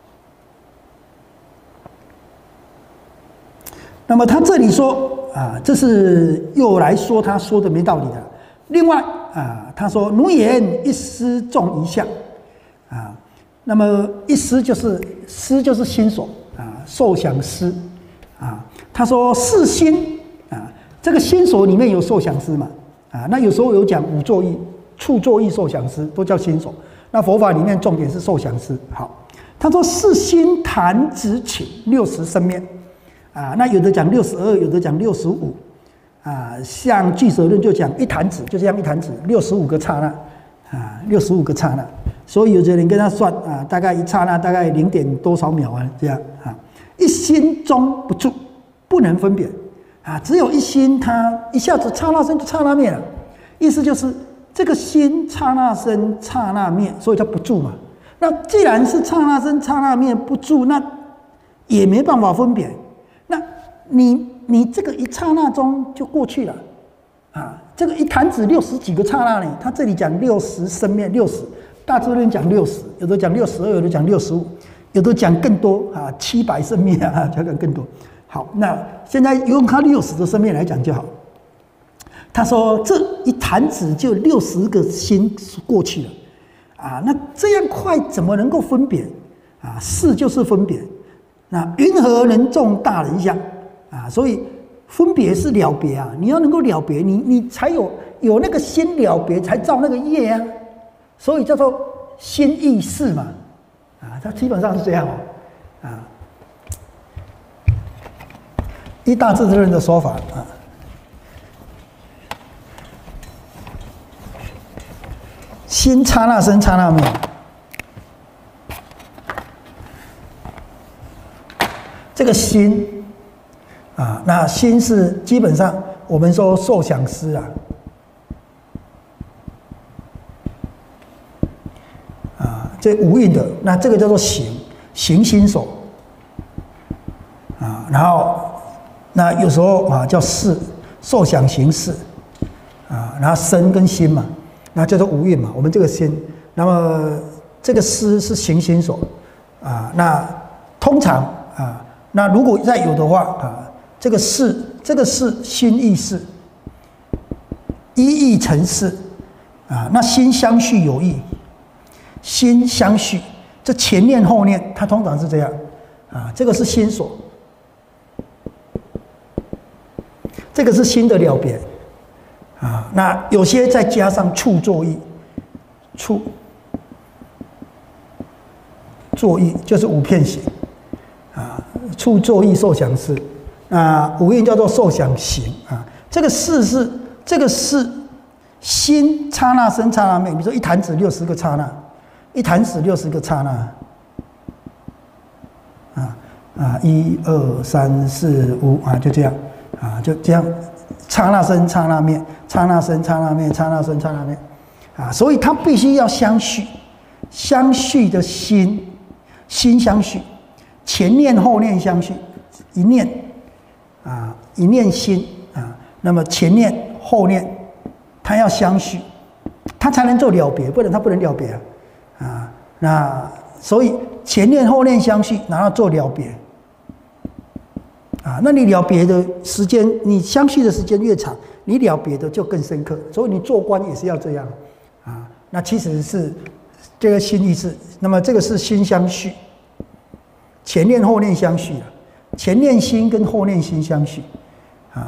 那么他这里说啊，这是又来说他说的没道理的。另外啊，他说奴言一丝种一相啊，那么一丝就是丝就是心所啊，受想思啊。他说是心啊，这个心所里面有受想思嘛啊，那有时候有讲五作意、处作意、受想思都叫心所。那佛法里面重点是受想思。好，他说是心弹指顷六十生灭。啊，那有的讲六十二，有的讲六十五，啊，像俱舍论就讲一弹指，就这样一弹指，六十五个刹那，啊，六十五个刹那，所以有的人跟他算啊，大概一刹那大概零点多少秒啊，这样啊，一心中不住，不能分别，啊，只有一心，它一下子刹那生就刹那灭了，意思就是这个心刹那生刹那灭，所以叫不住嘛。那既然是刹那生刹那灭不住，那也没办法分别。那你你这个一刹那中就过去了，啊，这个一弹指六十几个刹那呢？他这里讲六十生灭，六十，大智论讲六十，有的讲六十二，有的讲六十五，有的讲更多啊，七百生灭啊，讲更更多。好，那现在用他六十的生灭来讲就好。他说这一弹指就六十个心过去了，啊，那这样快怎么能够分别？啊，是就是分别。那云何能种大人相啊？所以分别是了别啊！你要能够了别，你你才有有那个心了别，才造那个业啊。所以叫做心意识嘛，啊，它基本上是这样哦，啊，依大智论的说法啊，心刹那生刹那灭。这个心啊，那心是基本上我们说受想思啊，啊，这无印的，那这个叫做行行心所啊，然后那有时候啊叫识受想行识啊，然后身跟心嘛，那叫做无印嘛，我们这个心，那么这个思是行心所啊，那通常啊。那如果再有的话啊，这个识，这个是心意识，一意成识啊。那心相续有意，心相续，这前念后念，它通常是这样啊。这个是心所，这个是心的了别啊。那有些再加上处作意，处作意就是五片行。处作意受想思，啊，五蕴叫做受想行啊。这个识是这个是心刹那生刹那灭。比如说一弹指六十个刹那，一弹指六十个刹那，啊啊，一二三四五啊，就这样啊，就这样，刹那生刹那灭，刹那生刹那灭，刹那生刹那灭，啊，所以它必须要相续，相续的心，心相续，前念后念相续，一念啊，一念心啊，那么前念后念，它要相续，它才能做了别，不然它不能了别啊，啊，那所以前念后念相续，然后做了别，啊，那你了别的时间，你相续的时间越长，你了别的就更深刻，所以你做观也是要这样，啊，那其实是这个心意识，那么这个是心相续，前念后念相续啊，前念心跟后念心相续，啊，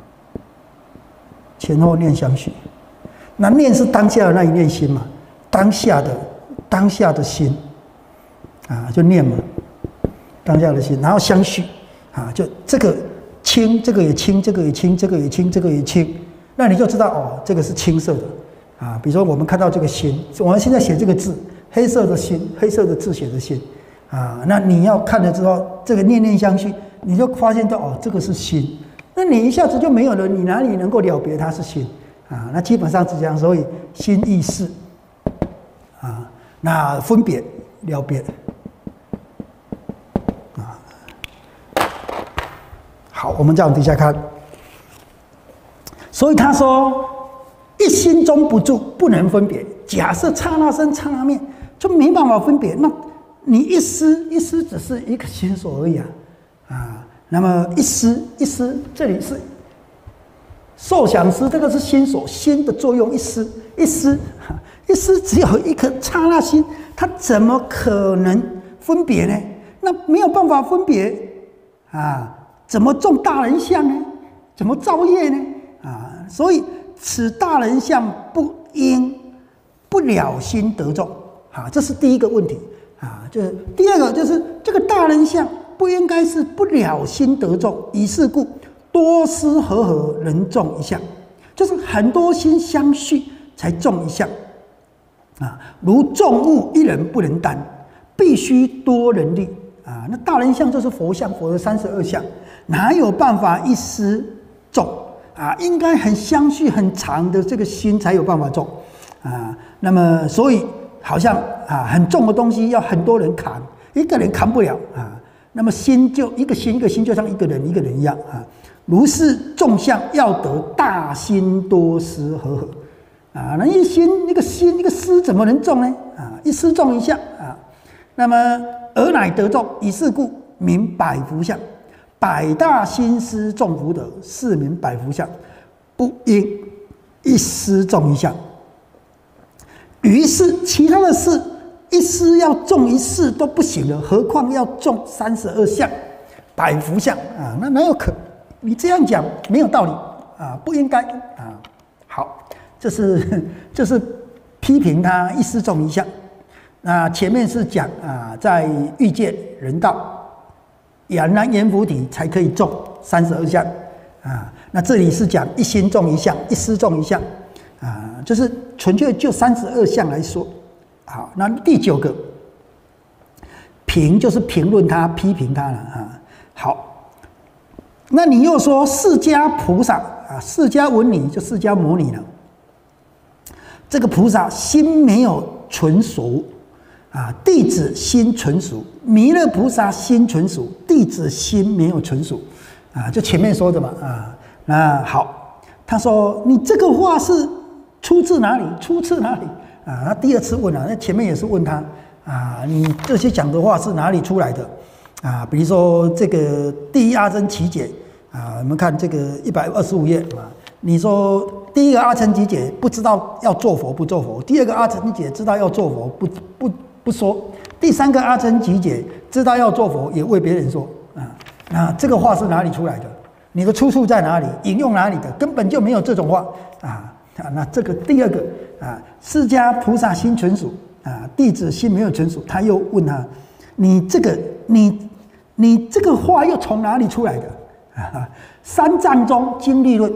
前后念相续，那念是当下的那一念心嘛，当下的当下的心，啊，就念嘛，当下的心，然后相续，啊，就这个清，这个也清，这个也清，这个也清，这个也清，那你就知道哦，这个是青色的，啊，比如说我们看到这个心，我们现在写这个字，黑色的心，黑色的字写的心，啊，那你要看了之后，这个念念相续，你就发现到哦，这个是心，那你一下子就没有了，你哪里能够了别它是心？啊，那基本上是这样，所以心意识，啊，那分别了别，啊，好，我们再往底下看，所以他说一心中不住，不能分别。假设刹那生刹那灭，就没办法分别。那你一丝一丝只是一个心所而已啊，啊，那么一丝一丝，这里是。受想思，这个是心所，心的作用一丝一丝，一丝只有一颗刹那心，它怎么可能分别呢？那没有办法分别啊，怎么种大人相呢？怎么造业呢？啊，所以此大人相不应不了心得众啊，这是第一个问题啊。就是第二个，就是这个大人相不应该是不了心得众，以是故。多思和合能中一项，就是很多心相续才中一项啊。如众物一人不能担，必须多人力啊。那大人相就是佛相，佛的三十二相，哪有办法一丝中啊？应该很相续很长的这个心才有办法中啊。那么所以好像啊很重的东西要很多人扛，一个人扛不了啊。那么心就一个心一个心就像一个人一个人一样啊。如是众相要得大心多思和合啊，那一心一个心一个思怎么能中呢？啊，一思中一相啊，那么而乃得众，以是故名百福相。百大心思众福德，是名百福相，不应一思中一相。于是其他的事一思要中一事都不行了，何况要中三十二相百福相啊？那哪有可？你这样讲没有道理啊，不应该啊。好，这是这是批评他一思中一相。那前面是讲啊，在欲界人道，俨然阎浮提才可以中三十二相啊。那这里是讲一心中一相，一思中一相啊，就是纯粹就三十二相来说。好，那第九个评就是评论他、批评他了啊。好。那你又说释迦菩萨啊，释迦文尼就释迦牟尼了。这个菩萨心没有纯熟啊，弟子心纯熟；弥勒菩萨心纯熟，弟子心没有纯熟啊。就前面说的嘛啊。那好，他说你这个话是出自哪里？出自哪里啊？他第二次问了，那前面也是问他啊，你这些讲的话是哪里出来的？啊，比如说这个第一阿僧祇解啊，我们看这个一百二十五页啊，你说第一个阿僧祇解不知道要做佛不做佛，第二个阿僧祇解知道要做佛不不不说，第三个阿僧祇解知道要做佛也为别人说啊，那这个话是哪里出来的？你的出处在哪里？引用哪里的？根本就没有这种话啊！啊，那这个第二个啊，释迦菩萨心纯熟啊，弟子心没有纯熟，他又问他，你这个你。你这个话又从哪里出来的？啊，三藏中经律论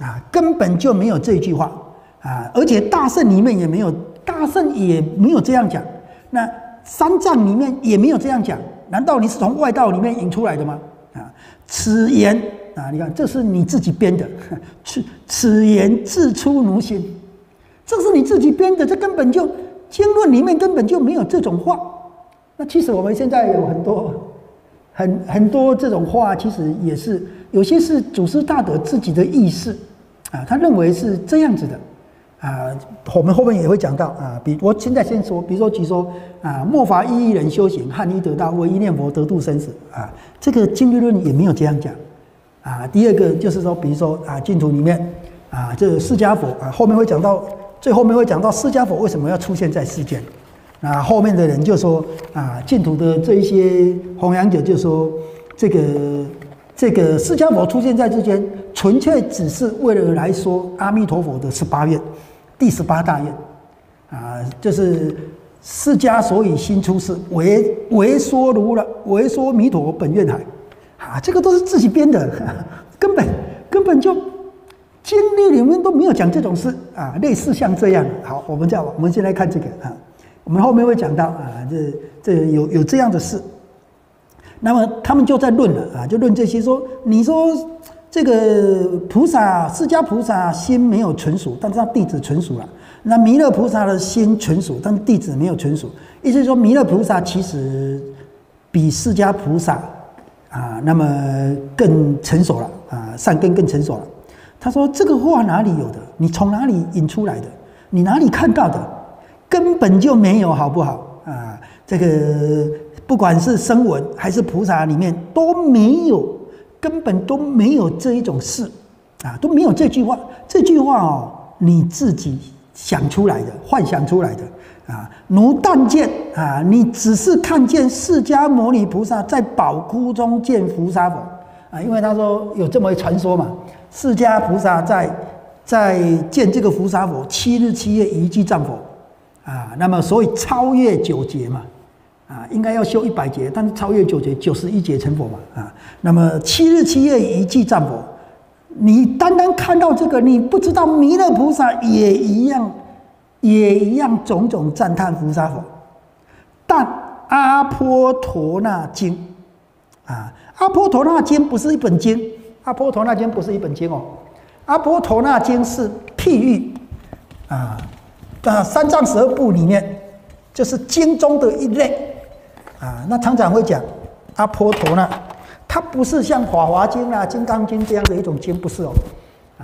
啊，根本就没有这句话啊，而且大圣里面也没有，大圣也没有这样讲，那三藏里面也没有这样讲，难道你是从外道里面引出来的吗？啊，此言啊，你看这是你自己编的，此此言自出奴心，这是你自己编的，这根本就经论里面根本就没有这种话。那其实我们现在有很多很很多这种话，其实也是有些是祖师大德自己的意识啊，他认为是这样子的啊。我们后面也会讲到啊，比我现在先说，比如说举说啊，末法一一人修行，汉医得道，唯一念佛得度生死啊，这个经律论也没有这样讲啊。第二个就是说，比如说啊，净土里面啊，这释迦佛啊，后面会讲到，最后面会讲到释迦佛为什么要出现在世间。那后面的人就说啊，净土的这一些弘扬者就说，这个这个释迦佛出现在之间，纯粹只是为了来说阿弥陀佛的十八愿，第十八大愿，啊，就是释迦所以心出世，为为说如来，为说弥陀本愿海，啊，这个都是自己编的，根本根本就经律里面都没有讲这种事啊，类似像这样。好，我们再我们先来看这个啊。我们后面会讲到啊，这这有有这样的事，那么他们就在论了啊，就论这些说，你说这个菩萨释迦菩萨心没有纯熟，但是他弟子纯熟了；那弥勒菩萨的心纯熟，但是弟子没有纯熟。意思是说，弥勒菩萨其实比释迦菩萨啊，那么更成熟了啊，善根更成熟了。他说这个话哪里有的？你从哪里引出来的？你哪里看到的？根本就没有，好不好啊？这个不管是声闻还是菩萨里面都没有，根本都没有这一种事啊，都没有这句话。这句话哦，你自己想出来的，幻想出来的啊。奴但见啊，你只是看见释迦牟尼菩萨在宝窟中见菩萨佛啊，因为他说有这么一传说嘛，释迦菩萨在在见这个菩萨佛，七日七夜一记战佛。啊，那么所以超越九劫嘛，啊，应该要修一百劫，但是超越九劫，九十一劫成佛嘛，啊，那么七日七夜一记战佛，你单单看到这个，你不知道弥勒菩萨也一样，也一样种种赞叹菩萨佛，但阿波陀那经，啊，阿波陀那经不是一本经，阿波陀那经不是一本经哦，阿波陀那经是譬喻，啊。啊，三藏十二部里面就是经中的一类啊。那常常会讲阿波陀那，它不是像《法华经》啊、《金刚经》这样的一种经，不是哦。啊，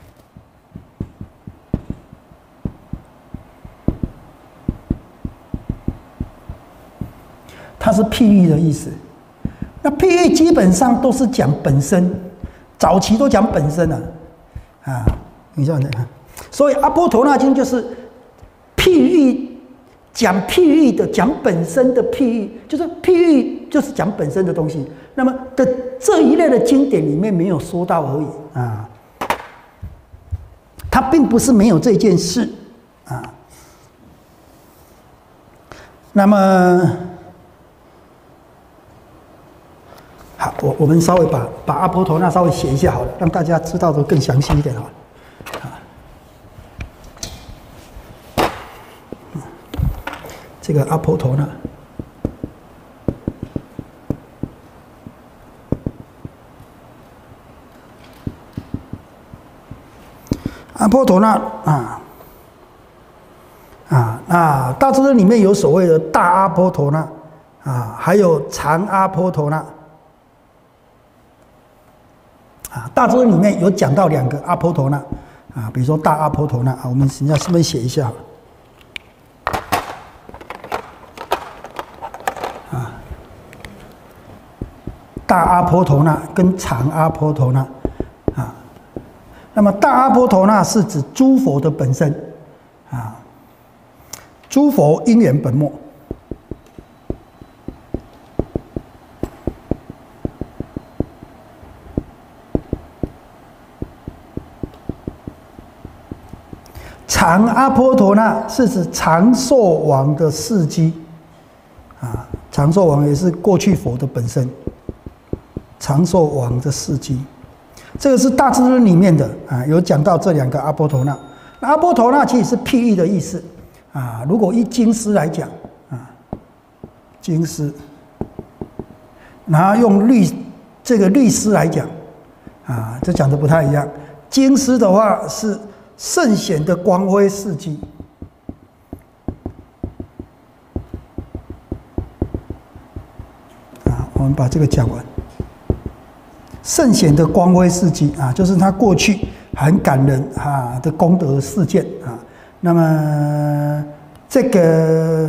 它是譬喻的意思。那譬喻基本上都是讲本身，早期都讲本身啊。啊，你这样看，所以阿波陀那经就是。譬喻讲譬喻的，讲本身的譬喻，就是譬喻就是讲本身的东西。那么的这一类的经典里面没有说到而已啊，它并不是没有这件事啊。那么好，我我们稍微把把阿波陀那稍微写一下好了，让大家知道的更详细一点好了。这个阿波陀那，阿波陀那啊啊，那大智论里面有所谓的大阿波陀那啊，还有长阿波陀那啊，大智论里面有讲到两个阿波陀那啊，比如说大阿波陀那啊，我们现在顺便写一下。大阿波陀那跟长阿波陀那啊，那么大阿波陀那是指诸佛的本身啊，诸佛因缘本末。长阿波陀那是指长寿王的事迹啊，长寿王也是过去佛的本身。长寿王的事迹， 这个是大智论里面的啊，有讲到这两个阿波陀那。那阿波陀那其实是譬喻的意思啊。如果以经师来讲啊，经师，然后用律这个律师来讲啊，这讲的不太一样。经师的话是圣显的光辉事迹。啊，我们把这个讲完。圣显的光辉事迹啊，就是他过去很感人啊的功德事件啊。那么这个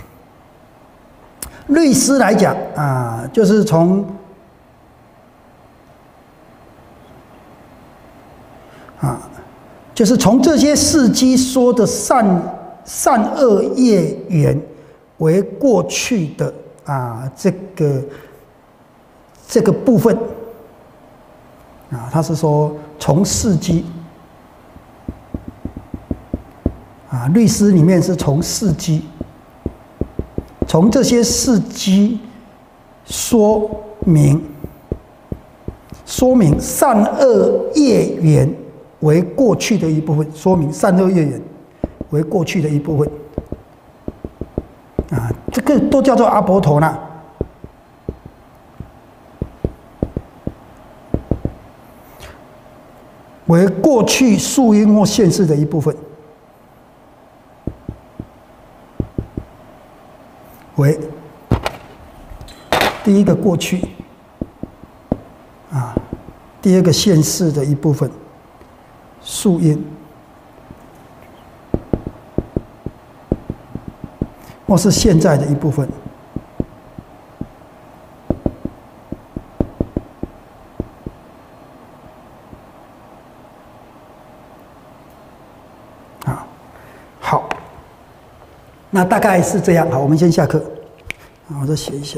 律师来讲啊，就是从啊，就是从这些事迹说的善善恶业缘为过去的啊这个这个部分。啊，他是说从事迹啊，律师里面是从事迹，从这些事迹说明说明善恶业缘为过去的一部分，说明善恶业缘为过去的一部分啊，这个都叫做阿波陀那。为过去宿因或现世的一部分，为第一个过去啊，第二个现世的一部分，宿因或是现在的一部分。那大概是这样，好，我们先下课。好，我再写一下。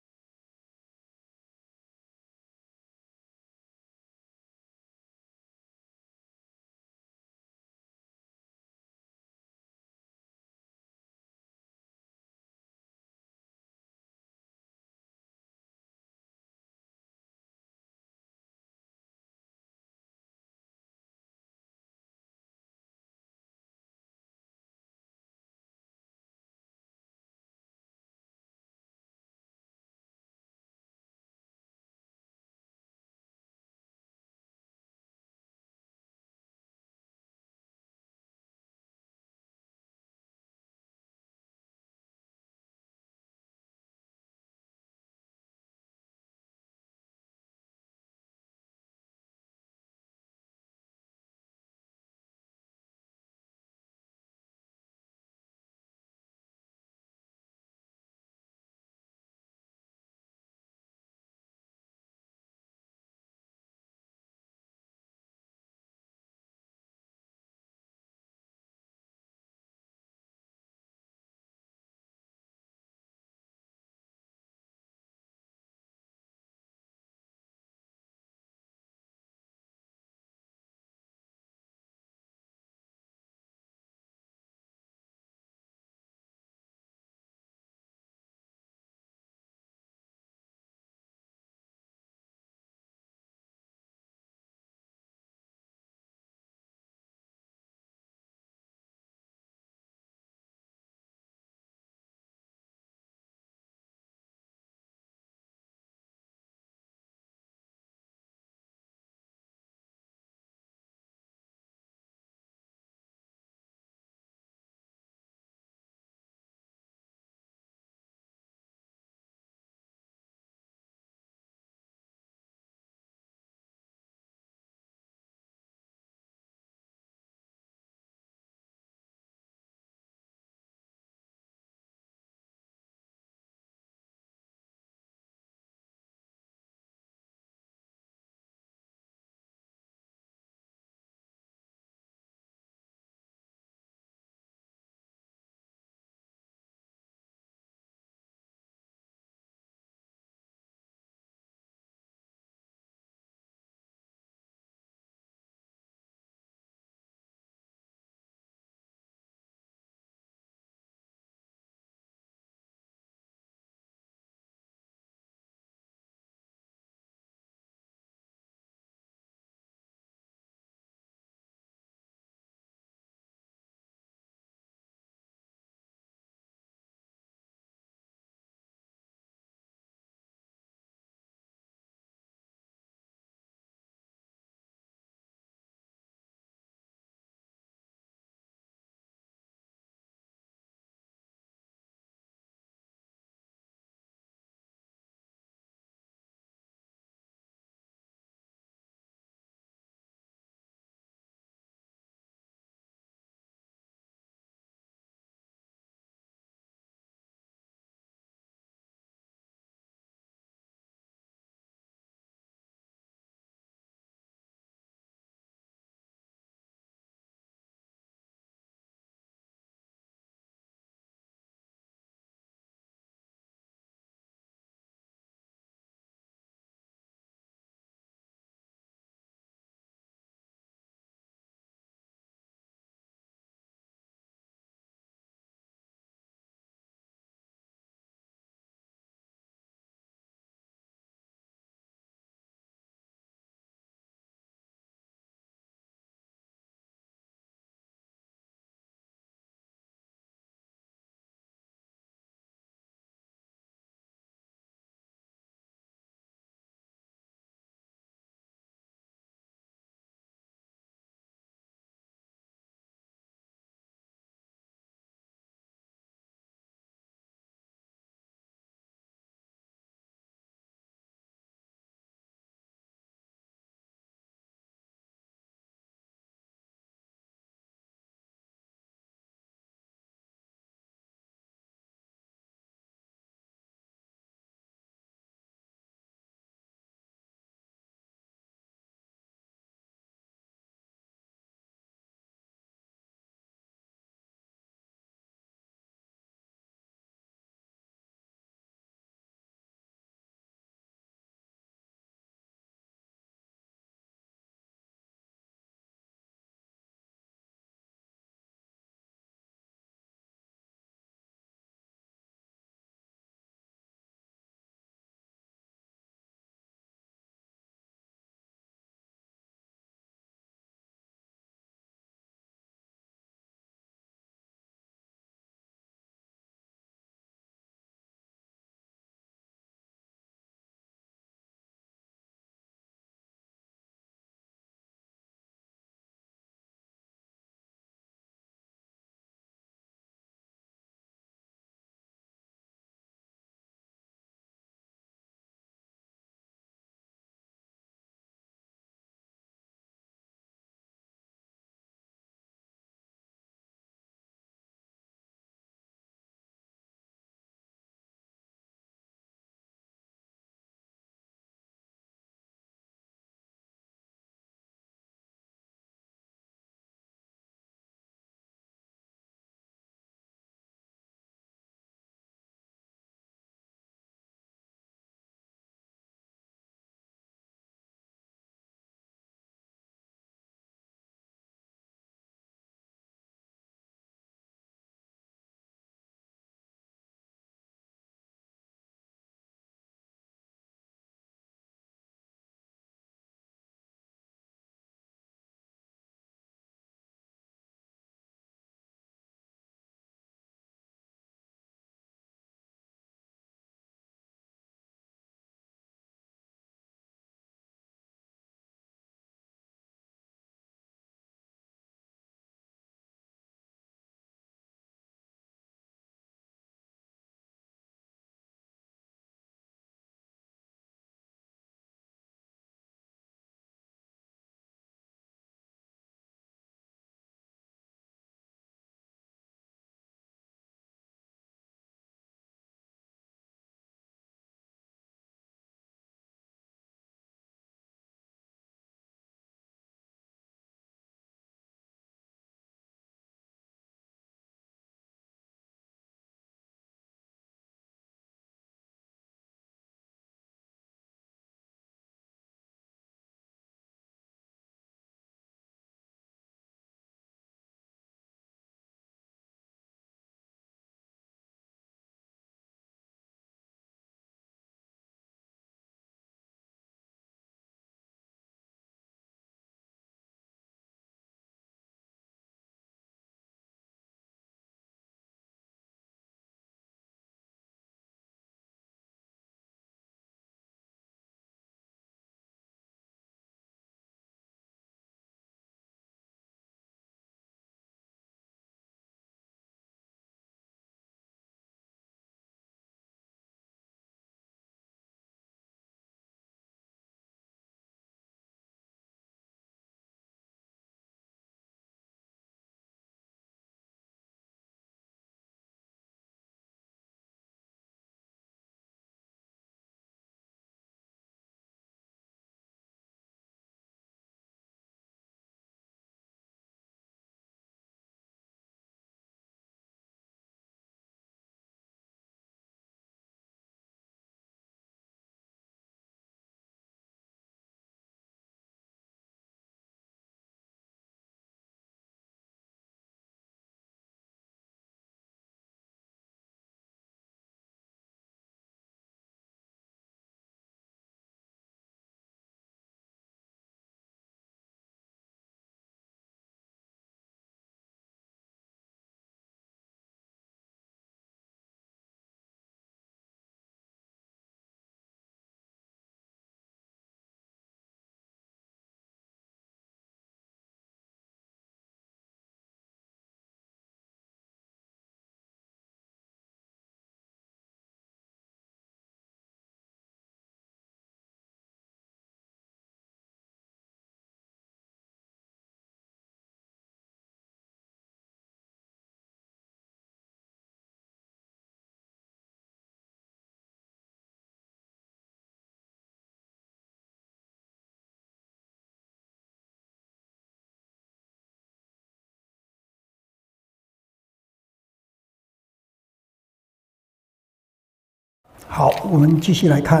好，我们继续来看。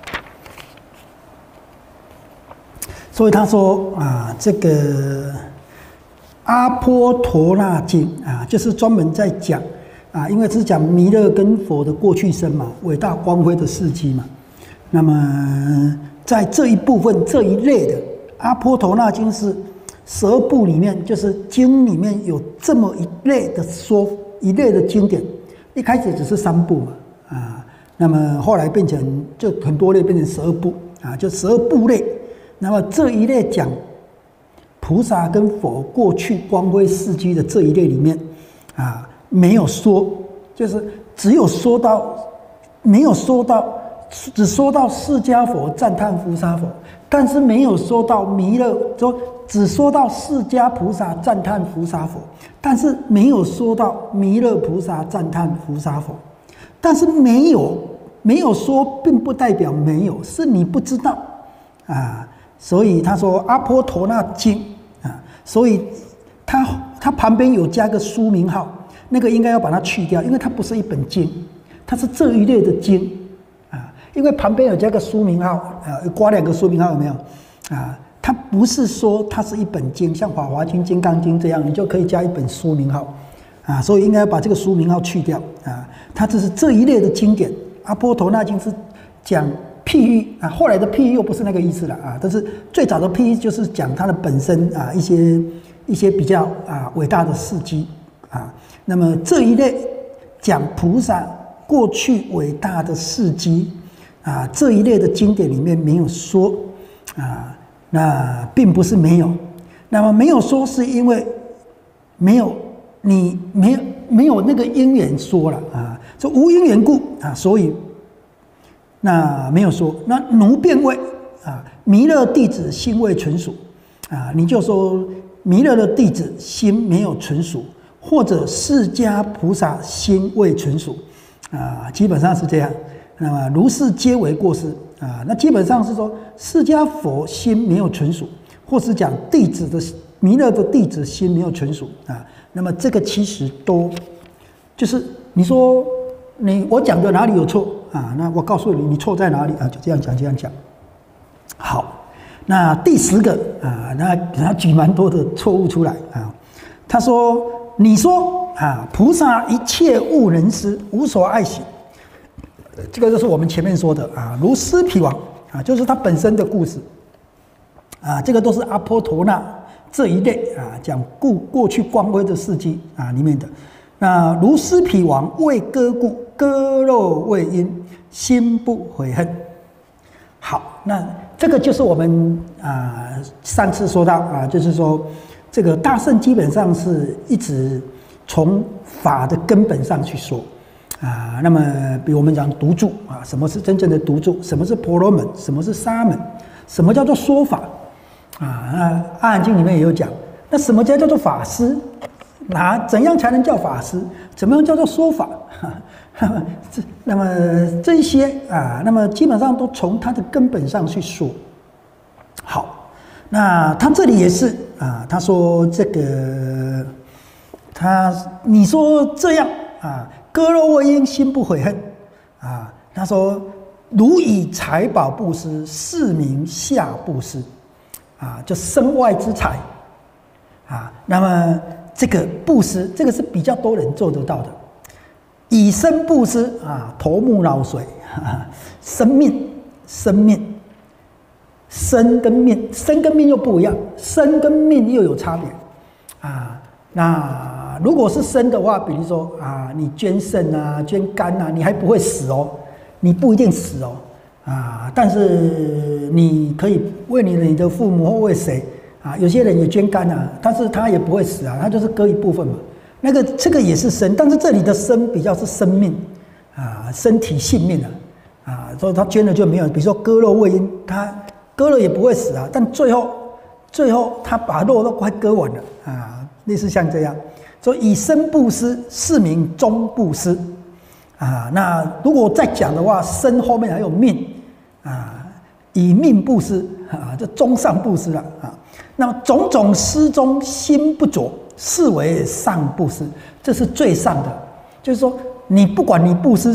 所以他说啊，这个阿波陀那经啊，就是专门在讲啊，因为是讲弥勒跟佛的过去生嘛，伟大光辉的事迹嘛。那么在这一部分这一类的阿波陀那经是十二部里面，就是经里面有这么一类的说一类的经典。一开始只是三部嘛，啊，那么后来变成就很多类，变成十二部啊，就十二部类。那么这一类讲菩萨跟佛过去光辉事迹的这一类里面，啊，没有说，就是只有说到，没有说到，只说到释迦佛赞叹菩萨佛，但是没有说到弥勒，说只说到释迦菩萨赞叹菩萨佛，但是没有说到弥勒菩萨赞叹菩萨佛，但是没有没有说，并不代表没有，是你不知道啊。所以他说阿波陀那经啊，所以他他旁边有加个书名号，那个应该要把它去掉，因为它不是一本经，它是这一类的经啊。因为旁边有加个书名号啊，挂两个书名号有没有啊？它不是说它是一本经，像《法华经》《金刚经》这样，你就可以加一本书名号啊。所以应该要把这个书名号去掉啊。它只是这一类的经典，阿波陀那经是讲譬喻啊，后来的譬喻又不是那个意思了啊，但是最早的譬喻就是讲它的本身啊，一些一些比较啊伟大的事迹啊。那么这一类讲菩萨过去伟大的事迹啊，这一类的经典里面没有说啊，那并不是没有，那么没有说是因为没有你没有没有那个因缘说了啊，这无因缘故啊，所以。那没有说，那奴便谓啊，弥勒弟子心未纯熟啊，你就说弥勒的弟子心没有纯熟，或者释迦菩萨心未纯熟啊，基本上是这样。那么如是皆为过失啊，那基本上是说释迦佛心没有纯熟，或是讲弟子的弥勒的弟子心没有纯熟啊，那么这个其实都就是你说你我讲的哪里有错？啊，那我告诉你，你错在哪里啊？就这样讲，这样讲。好，那第十个啊，那他举蛮多的错误出来啊。他说：“你说啊，菩萨一切悟能思，无所爱喜。”这个就是我们前面说的啊，如尸毗王啊，就是他本身的故事啊。这个都是阿波陀那这一类啊，讲过过去光辉的事迹啊里面的。那如尸毗王为割故，割肉为因，心不悔恨。好，那这个就是我们啊、呃、上次说到啊，就是说这个大乘基本上是一直从法的根本上去说啊。那么比如我们讲独住啊，什么是真正的独住？什么是婆罗门？什么是沙门？什么叫做说法啊？那《阿含经》里面也有讲，那什么叫叫做法师？哪怎样才能叫法师？怎么样叫做说法？这那么这一些啊，那么基本上都从它的根本上去说。好，那他这里也是啊，他说这个他你说这样啊，割肉为因，心不悔恨啊。他说如以财宝布施，是名下布施啊，就身外之财啊。那么这个布施，这个是比较多人做得到的。以身布施啊，头目脑髓，生命，生命，身跟命，身跟命又不一样，身跟命又有差别啊。那如果是身的话，比如说啊，你捐肾啊，捐肝啊，你还不会死哦，你不一定死哦啊，但是你可以为你的你的父母或为谁。啊，有些人也捐肝啊，但是他也不会死啊，他就是割一部分嘛。那个这个也是生，但是这里的生比较是生命啊，身体性命啊，啊，所以他捐了就没有。比如说割肉为因，他割了也不会死啊，但最后最后他把肉都快割完了啊，类似像这样。所以以身布施，是名中布施啊。那如果再讲的话，身后面还有命啊，以命布施啊，这中上布施了啊。那么种种施中心不着，是为上布施，这是最上的。就是说，你不管你布施什么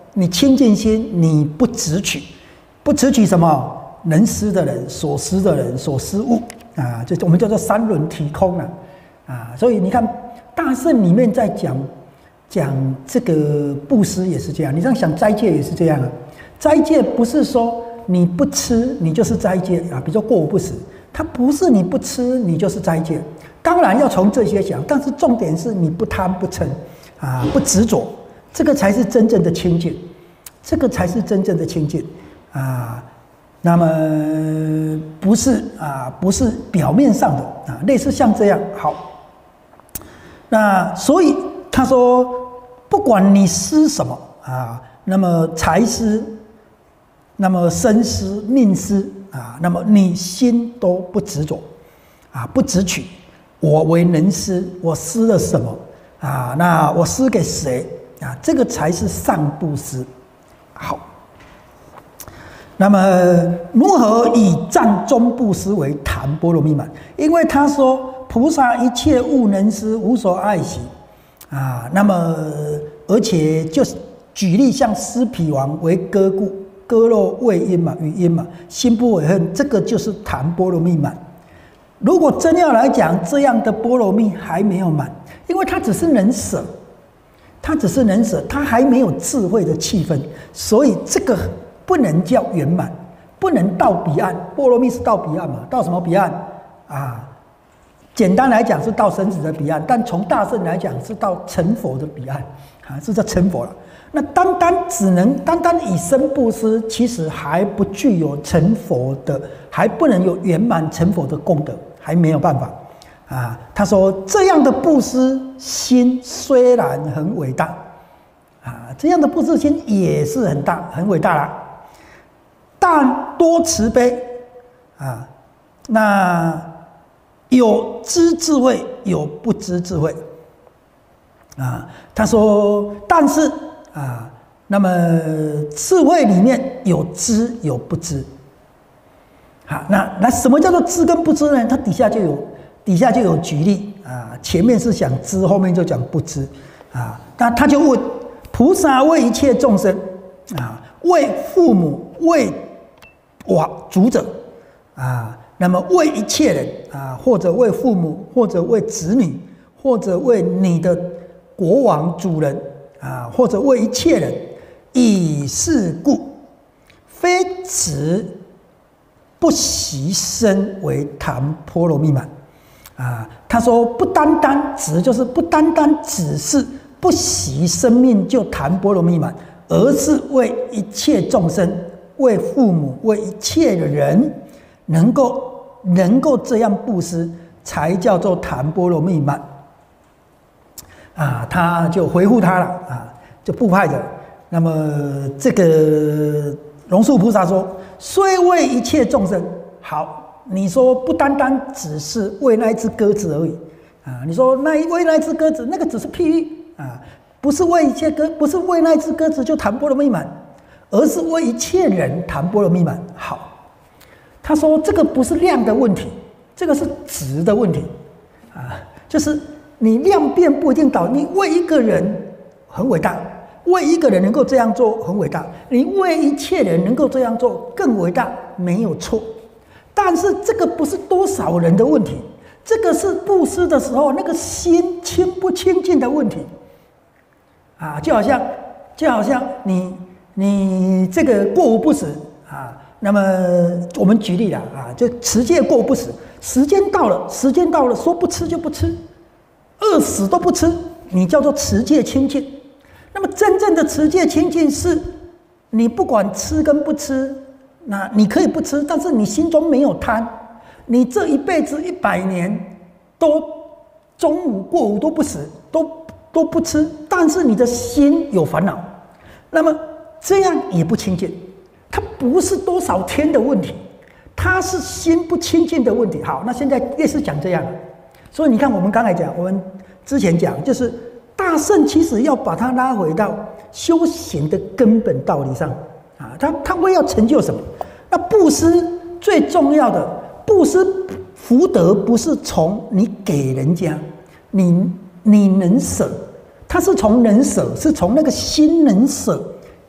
你清净心，你不执取，不执取什么？能施的人、所施的人、所施物啊，这我们叫做三轮体空啊啊。所以你看大圣里面在讲讲这个布施也是这样，你这样想斋戒也是这样啊。斋戒不是说你不吃你就是斋戒啊，比如说过午不食，它不是你不吃你就是斋戒。当然要从这些讲，但是重点是你不贪不嗔啊，不执着，这个才是真正的清净，这个才是真正的清净啊。那么不是啊，不是表面上的啊，类似像这样好。那所以他说，不管你施什么啊，那么财施，那么身施、命施啊，那么你心都不执着啊，不执取。我为能施，我施了什么啊？那我施给谁啊？这个才是上布施。好，那么如何以占中布施为谈波罗蜜满？因为他说菩萨一切物能施，无所爱惜啊。那么而且就是举例，像施毗王为割故，割肉为因嘛，与因嘛，心不为恨，这个就是谈波罗蜜满。如果真要来讲，这样的波罗蜜还没有满，因为它只是能舍，它只是能舍，它还没有智慧的气氛，所以这个不能叫圆满，不能到彼岸。波罗蜜是到彼岸嘛？到什么彼岸啊？简单来讲是到生死的彼岸，但从大圣来讲是到成佛的彼岸啊，是叫成佛了。那单单只能单单以身布施，其实还不具有成佛的，还不能有圆满成佛的功德。还没有办法啊！他说这样的布施心虽然很伟大啊，这样的布施心也是很大很伟大啦，但多慈悲啊，那有知智慧，有不知智慧啊。他说，但是啊，那么智慧里面有知有不知。好，那那什么叫做知跟不知呢？它底下就有底下就有举例啊，前面是讲知，后面就讲不知啊。那他就问：菩萨为一切众生啊，为父母，为我主者啊，那么为一切人啊，或者为父母，或者为子女，或者为你的国王主人啊，或者为一切人，以是故，非只不惜身为谈波罗蜜满啊。他说不单单只就是不单单只是不惜生命就谈波罗蜜满，而是为一切众生，为父母，为一切的人能够能够这样布施，才叫做谈波罗蜜满啊。他就回复他了啊，就部派的。那么这个龙树菩萨说，虽为一切众生，好，你说不单单只是为那一只鸽子而已啊，你说那为那一只鸽子，那个只是譬喻啊，不是为一切鸽，不是为那一只鸽子就谈波罗蜜满，而是为一切人谈波罗蜜满。好，他说这个不是量的问题，这个是质的问题啊，就是你量变不一定导，你为一个人很伟大。为一个人能够这样做很伟大，你为一切人能够这样做更伟大，没有错。但是这个不是多少人的问题，这个是布施的时候那个心清不清净的问题啊，就好像就好像你你这个过午不食啊，那么我们举例了啊，就持戒过午不食，时间到了，时间到了，说不吃就不吃，饿死都不吃，你叫做持戒清净。那么真正的持戒清净是，你不管吃跟不吃，那你可以不吃，但是你心中没有贪，你这一辈子一百年都中午过午都不食，都都不吃，但是你的心有烦恼，那么这样也不清净。它不是多少天的问题，它是心不清净的问题。好，那现在越是讲这样，所以你看我们刚才讲，我们之前讲就是。大圣其实要把它拉回到修行的根本道理上啊，他他为要成就什么？那布施最重要的，布施福德不是从你给人家，你你能舍，它是从能舍，是从那个心能舍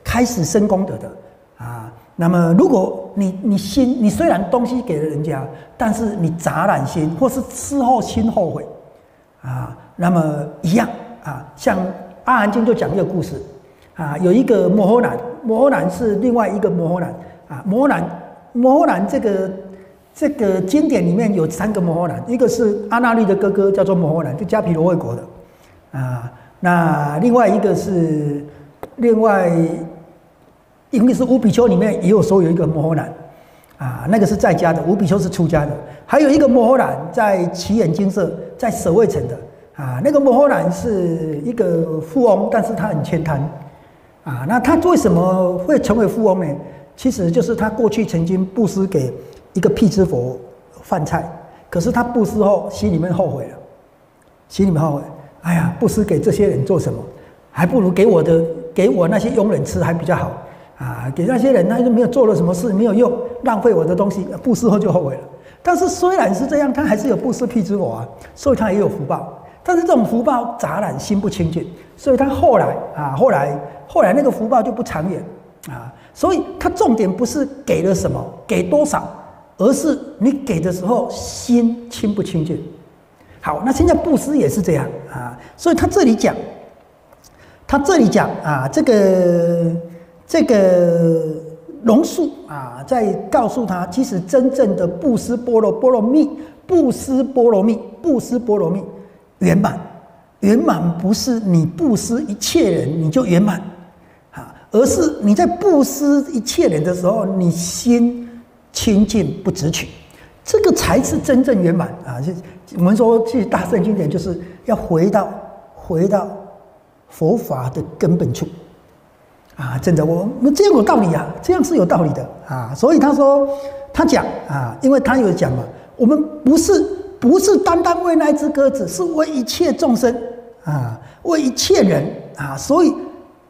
开始生功德的啊。那么，如果你你心你虽然东西给了人家，但是你杂染心，或是事后心后悔啊，那么一样啊。像《阿含经》就讲一个故事啊，有一个摩诃男，摩诃男是另外一个摩诃男啊。摩诃男，摩诃男这个这个经典里面有三个摩诃男，一个是阿那律的哥哥，叫做摩诃男，就迦毗罗卫国的啊。那另外一个是另外。因为是五比丘里面也有说有一个摩诃男，啊，那个是在家的，五比丘是出家的。还有一个摩诃男在祇眼精舍，在舍卫城的，啊，那个摩诃男是一个富翁，但是他很悭贪，啊，那他为什么会成为富翁呢？其实就是他过去曾经布施给一个辟支佛饭菜，可是他布施后心里面后悔了，心里面后悔，哎呀，布施给这些人做什么？还不如给我的给我那些佣人吃还比较好。啊，给那些人，他就没有做了什么事，没有用，浪费我的东西，布施后就后悔了。但是虽然是这样，他还是有布施辟支佛啊，所以他也有福报。但是这种福报杂染，心不清净，所以他后来啊，后来后来那个福报就不长远啊。所以他重点不是给了什么，给多少，而是你给的时候心清不清净。好，那现在布施也是这样啊。所以他这里讲，他这里讲啊，这个。这个龙树啊，在告诉他，其实真正的布施波罗波罗蜜，布施波罗蜜，布施波罗蜜圆满，圆满不是你布施一切人你就圆满啊，而是你在布施一切人的时候，你心清净不执取，这个才是真正圆满啊！就我们说，其实大圣经典就是要回到回到佛法的根本处。啊，真的，我们这样有道理啊，这样是有道理的啊。所以他说，他讲啊，因为他有讲嘛，我们不是不是单单为那只鸽子，是为一切众生啊，为一切人啊，所以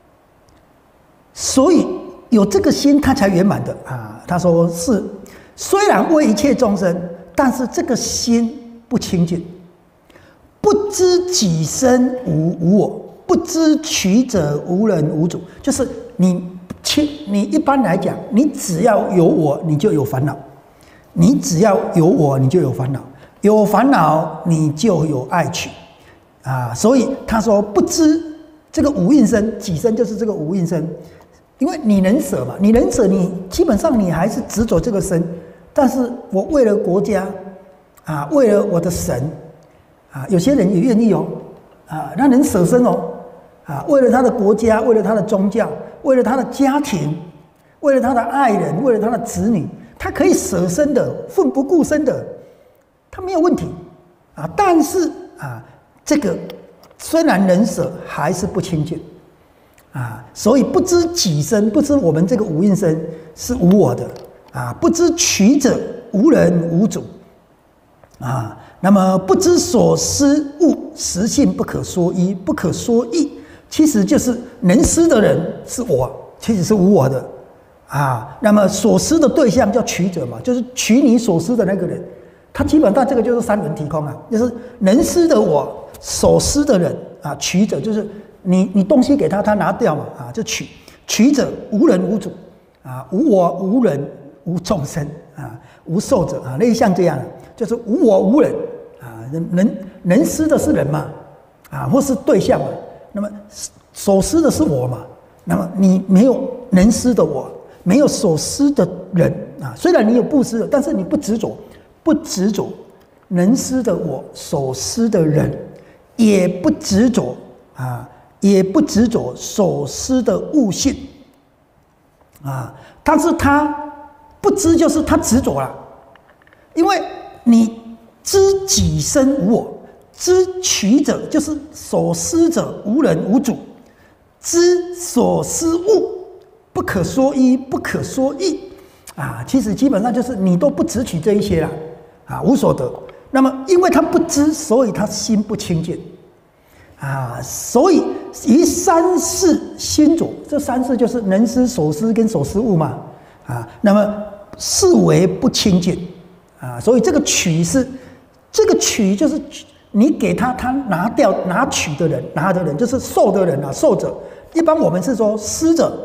所以有这个心，他才圆满的啊。他说是，虽然为一切众生，但是这个心不清净，不知己身无无我。不知取者无人无主，就是你，你一般来讲，你只要有我，你就有烦恼；你只要有我，你就有烦恼；有烦恼，你就有爱取啊。所以他说，不知这个无应身，己身就是这个无应身，因为你能舍嘛，你能舍，你基本上你还是执着这个身，但是我为了国家啊，为了我的神啊，有些人也愿意哦啊，他能舍身哦。啊，为了他的国家，为了他的宗教，为了他的家庭，为了他的爱人，为了他的子女，他可以舍身的，奋不顾身的，他没有问题啊。但是啊，这个虽然能舍，还是不清净啊。所以不知己身，不知我们这个无应身是无我的啊，不知取者无人无主啊。那么不知所施物，实性不可说一，不可说义。其实就是能施的人是我，其实是无我的啊。那么所施的对象叫取者嘛，就是取你所施的那个人。他基本上这个就是三轮体空啊，就是能施的我，所施的人啊，取者就是你你东西给他，他拿掉嘛啊，就取取者无人无主啊，无我无人无众生啊，无受者啊，类似像这样，就是无我无人啊，能能施的是人嘛啊，或是对象嘛。那么所施的是我嘛？那么你没有能施的我，没有所施的人啊。虽然你有布施的，但是你不执着，不执着能施的我，所施的人，也不执着啊，也不执着所施的物性啊。但是他不知，就是他执着了，因为你知己身无我。知取者就是所施者无人无主，知所施物不可说一，不可说义啊。其实基本上就是你都不只取这一些啦啊，无所得。那么因为他不知，所以他心不清净啊。所以于三世心着，这三世就是能施、所施跟所施物嘛啊。那么是为不清净啊。所以这个取是这个取就是。你给他，他拿掉拿取的人，拿的人就是受的人啊，受者。一般我们是说施者，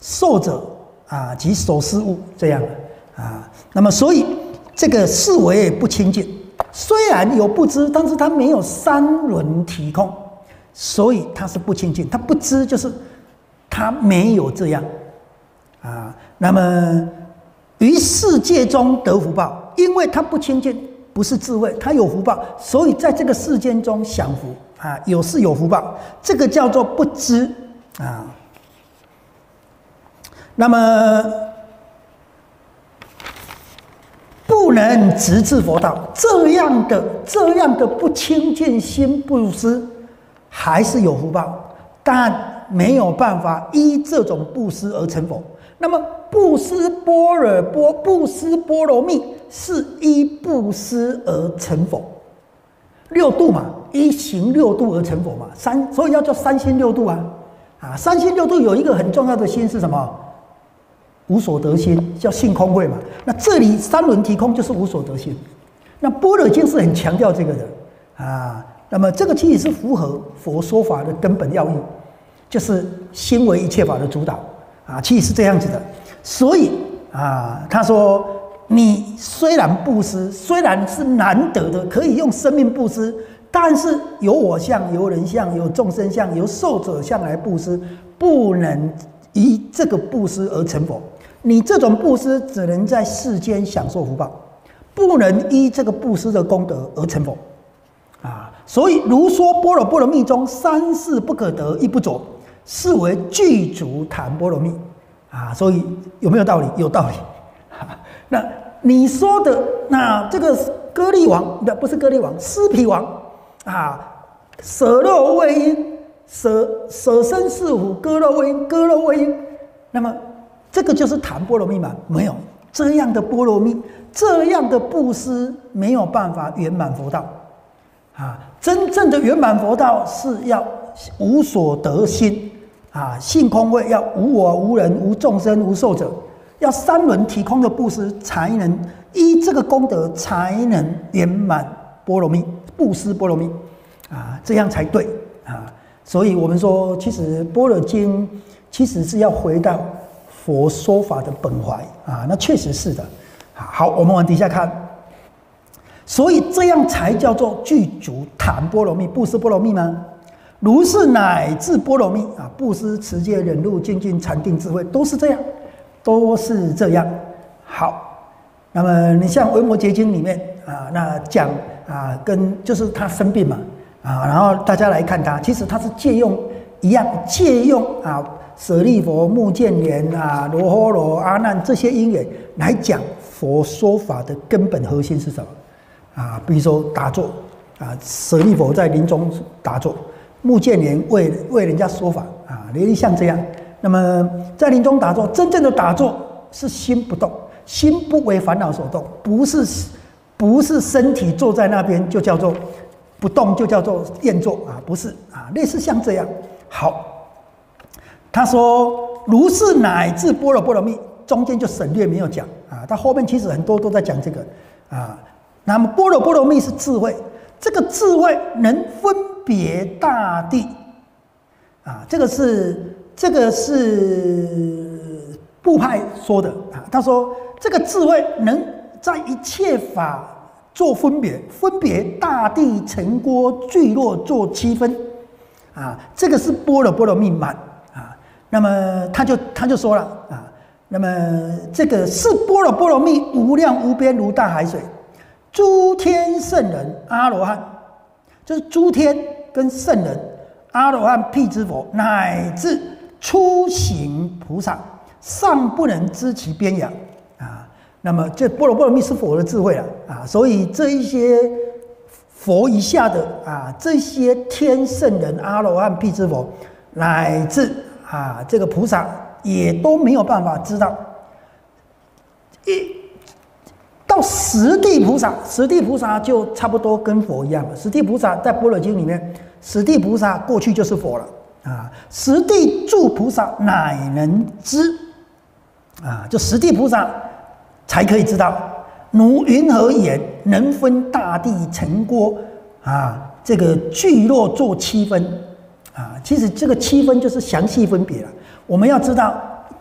受者啊及所施物这样啊。那么所以这个视为不清净，虽然有不知，但是它没有三轮体空，所以它是不清净。它不知就是它没有这样啊。那么于世界中得福报，因为它不清净，不是智慧，它有福报，所以在这个世间中享福啊，有是有福报，这个叫做不知啊。那么不能直至佛道，这样的这样的不清净心布施，还是有福报，但没有办法依这种布施而成佛。那么布施般若波布施波罗蜜是依布施而成佛，六度嘛，依行六度而成佛嘛，三所以要叫三心六度啊啊！三心六度有一个很重要的心是什么？无所得心，叫性空慧嘛。那这里三轮体空就是无所得心。那般若经是很强调这个的啊。那么这个其实是符合佛说法的根本要义，就是心为一切法的主导啊，其实是这样子的。所以啊，他说你虽然布施，虽然是难得的，可以用生命布施，但是有我相、有人相、有众生相、有寿者相来布施，不能依这个布施而成佛。你这种布施只能在世间享受福报，不能依这个布施的功德而成佛啊。所以如说般若波罗蜜中三世不可得，亦不着，是为具足谈般若蜜啊。所以有没有道理？有道理。那你说的那这个歌利王，不是歌利王，尸毗王啊，舍肉为因，舍舍身饲虎，割肉为因，割肉为因。那么这个就是谈般若蜜吗？没有这样的般若蜜，这样的布施没有办法圆满佛道啊！真正的圆满佛道是要无所得心啊，性空慧，要无我无人无众生无寿者，要三轮体空的布施，才能依这个功德才能圆满般若蜜，布施般若蜜啊，这样才对啊！所以我们说，其实般若经其实是要回到佛说法的本怀啊，那确实是的。好，我们往底下看，所以这样才叫做具足谈般若蜜，布施般若蜜吗？如是乃至般若蜜啊，布施、持戒、忍辱、精进、禅定、智慧，都是这样，都是这样。好，那么你像《维摩诘经》里面啊，那讲啊，跟就是他生病嘛啊，然后大家来看他，其实他是借用一样，借用啊。舍利佛、目犍连啊、罗诃罗、阿难这些因缘来讲佛说法的根本核心是什么啊？比如说打坐啊，舍利佛在临终打坐，目犍连为为人家说法啊，类似像这样。那么在临终打坐，真正的打坐是心不动，心不为烦恼所动，不是不是身体坐在那边就叫做不动，就叫做厌坐啊，不是啊，类似像这样。好。他说：“如是乃至般若波罗蜜，中间就省略没有讲啊。他后面其实很多都在讲这个啊。那么般若波罗蜜是智慧，这个智慧能分别大地啊。这个是这个是部派说的啊。他说这个智慧能在一切法做分别，分别大地、城郭、聚落做区分啊。这个是般若波罗蜜满。”那么他就他就说了啊，那么这个是般若波罗蜜无量无边如大海水，诸天圣人阿罗汉，就是诸天跟圣人阿罗汉辟支佛，乃至初行菩萨，尚不能知其边仰啊。那么这般若波罗蜜是佛的智慧了啊，所以这一些佛以下的啊，这些天圣人阿罗汉辟支佛，乃至啊，这个菩萨也都没有办法知道。一到十地菩萨，十地菩萨就差不多跟佛一样了。十地菩萨在般若经里面，十地菩萨过去就是佛了啊。十地住菩萨乃能知啊，就十地菩萨才可以知道。如云何言能分大地城郭啊？这个聚落做七分。啊，其实这个七分就是详细分别了。我们要知道，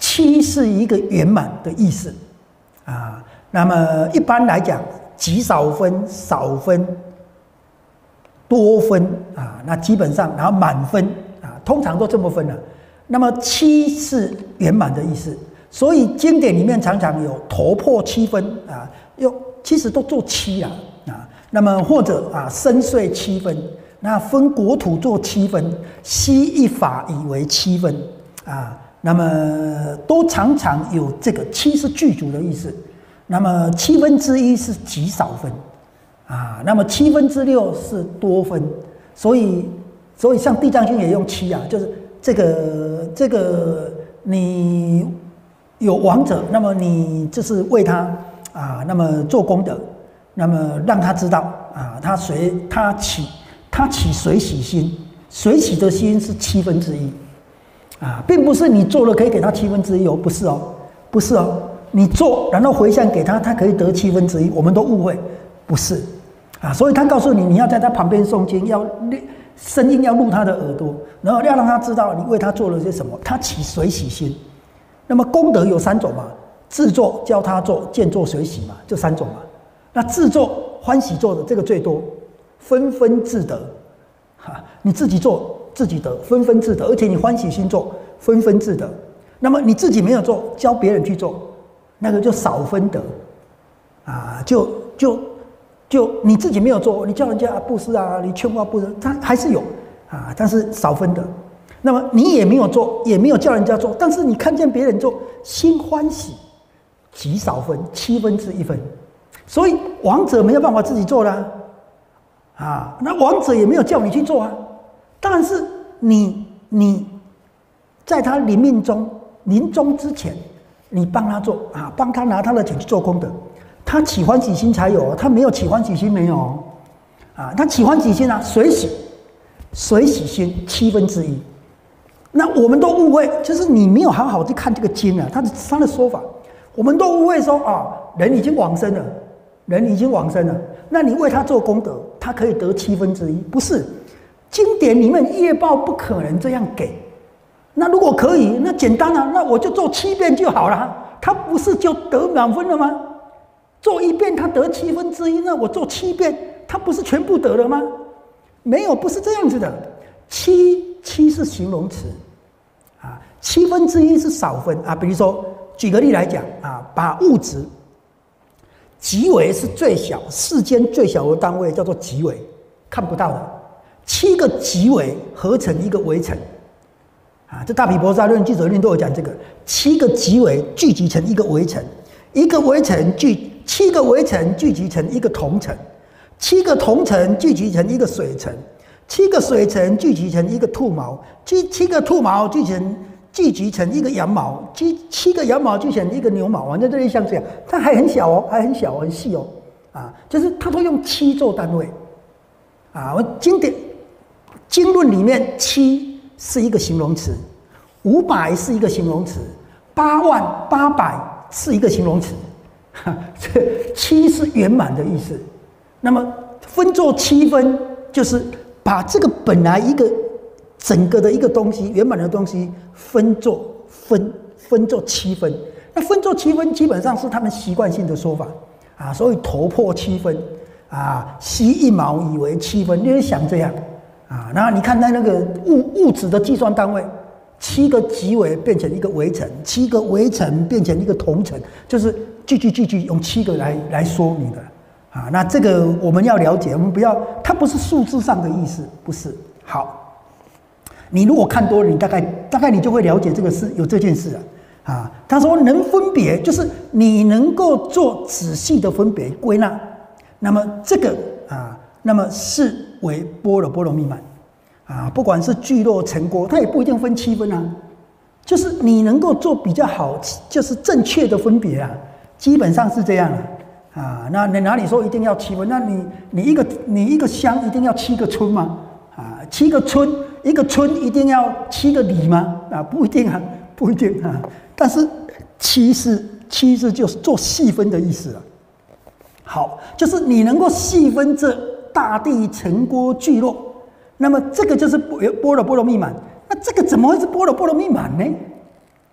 七是一个圆满的意思啊。那么一般来讲，极少分、少分、多分啊，那基本上然后满分啊，通常都这么分了。那么七是圆满的意思，所以经典里面常常有头破七分啊，又其实都做七啊啊。那么或者啊，深邃七分，那分国土做七分，悉一法以为七分啊。那么都常常有这个七是具足的意思。那么七分之一是极少分啊，那么七分之六是多分，所以所以像地藏经也用七啊，就是这个这个你有亡者，那么你就是为他啊，那么做功德，那么让他知道啊，他随他起他起随喜心，随喜的心是七分之一啊，并不是你做了可以给他七分之一哦，不是哦，不是哦。你做，然后回向给他，他可以得七分之一。我们都误会，不是啊。所以他告诉你，你要在他旁边诵经，要声音要入他的耳朵，然后要让他知道你为他做了些什么，他起随喜心。那么功德有三种嘛，自作、教他做、见作随喜嘛，这三种嘛。那自作欢喜做的这个最多，纷纷自得。哈，你自己做自己得，纷纷自得，而且你欢喜心做，纷纷自得。那么你自己没有做，教别人去做。那个就少分得，啊，就就就你自己没有做，你叫人家布施啊，你劝化布施，他还是有啊，但是少分得。那么你也没有做，也没有叫人家做，但是你看见别人做，心欢喜，极少分，七分之一分。所以王者没有办法自己做啦，啊，那王者也没有叫你去做啊，但是你你在他临命中临终之前。你帮他做啊，帮他拿他的钱去做功德，他起欢喜心才有，他没有起欢喜心没有啊？他起欢喜心啊，随喜，随喜心七分之一。那我们都误会，就是你没有好好去看这个经啊，他的他的说法，我们都误会说啊，人已经往生了，人已经往生了，那你为他做功德，他可以得七分之一，不是？经典里面业报不可能这样给。那如果可以，那简单啊，那我就做七遍就好了。他不是就得满分了吗？做一遍他得七分之一，那我做七遍，他不是全部得了吗？没有，不是这样子的。七七是形容词啊，七分之一是少分啊。比如说，举个例来讲啊，把物质极微是最小，世间最小的单位叫做极微，看不到的，七个极微合成一个微尘。啊，这大毗婆沙论、俱舍论都有讲这个，七个极微聚集成一个微尘，一个微尘聚七个微尘聚集成一个铜尘，七个铜尘聚集成一个水尘，七个水尘聚集成一个兔毛，七七个兔毛聚成聚集成一个羊毛，七七个羊毛聚成一个牛毛啊，在这里像这样，它还很小哦，还很小很细哦，啊，就是它都用七做单位，啊，我经典经论里面七。是一个形容词，五百是一个形容词，八万八百是一个形容词，这七是圆满的意思。那么分作七分，就是把这个本来一个整个的一个东西，圆满的东西分作分分作七分。那分作七分基本上是他们习惯性的说法啊，所以头破七分啊，悉一毛以为七分，你就想这样。啊，那你看它那个物物质的计算单位，七个极微变成一个微尘，七个微尘变成一个铜尘，就是句句句句用七个来来说明的啊。那这个我们要了解，我们不要，它不是数字上的意思，不是。好，你如果看多了，你大概大概你就会了解这个事，有这件事啊。啊，他说能分别，就是你能够做仔细的分别归纳，那么这个啊。那么是为般若波罗蜜满啊，不管是聚落成锅，它也不一定分七分啊，就是你能够做比较好，就是正确的分别啊，基本上是这样啊。啊，那你哪里说一定要七分？那你你一个你一个乡一定要七个村吗？啊，七个村一个村一定要七个里吗？啊，不一定啊，不一定啊。但是七是七是就是做细分的意思啊。好，就是你能够细分这。大地成锅聚落，那么这个就是般若波罗蜜满。那这个怎么会是般若波罗蜜满呢？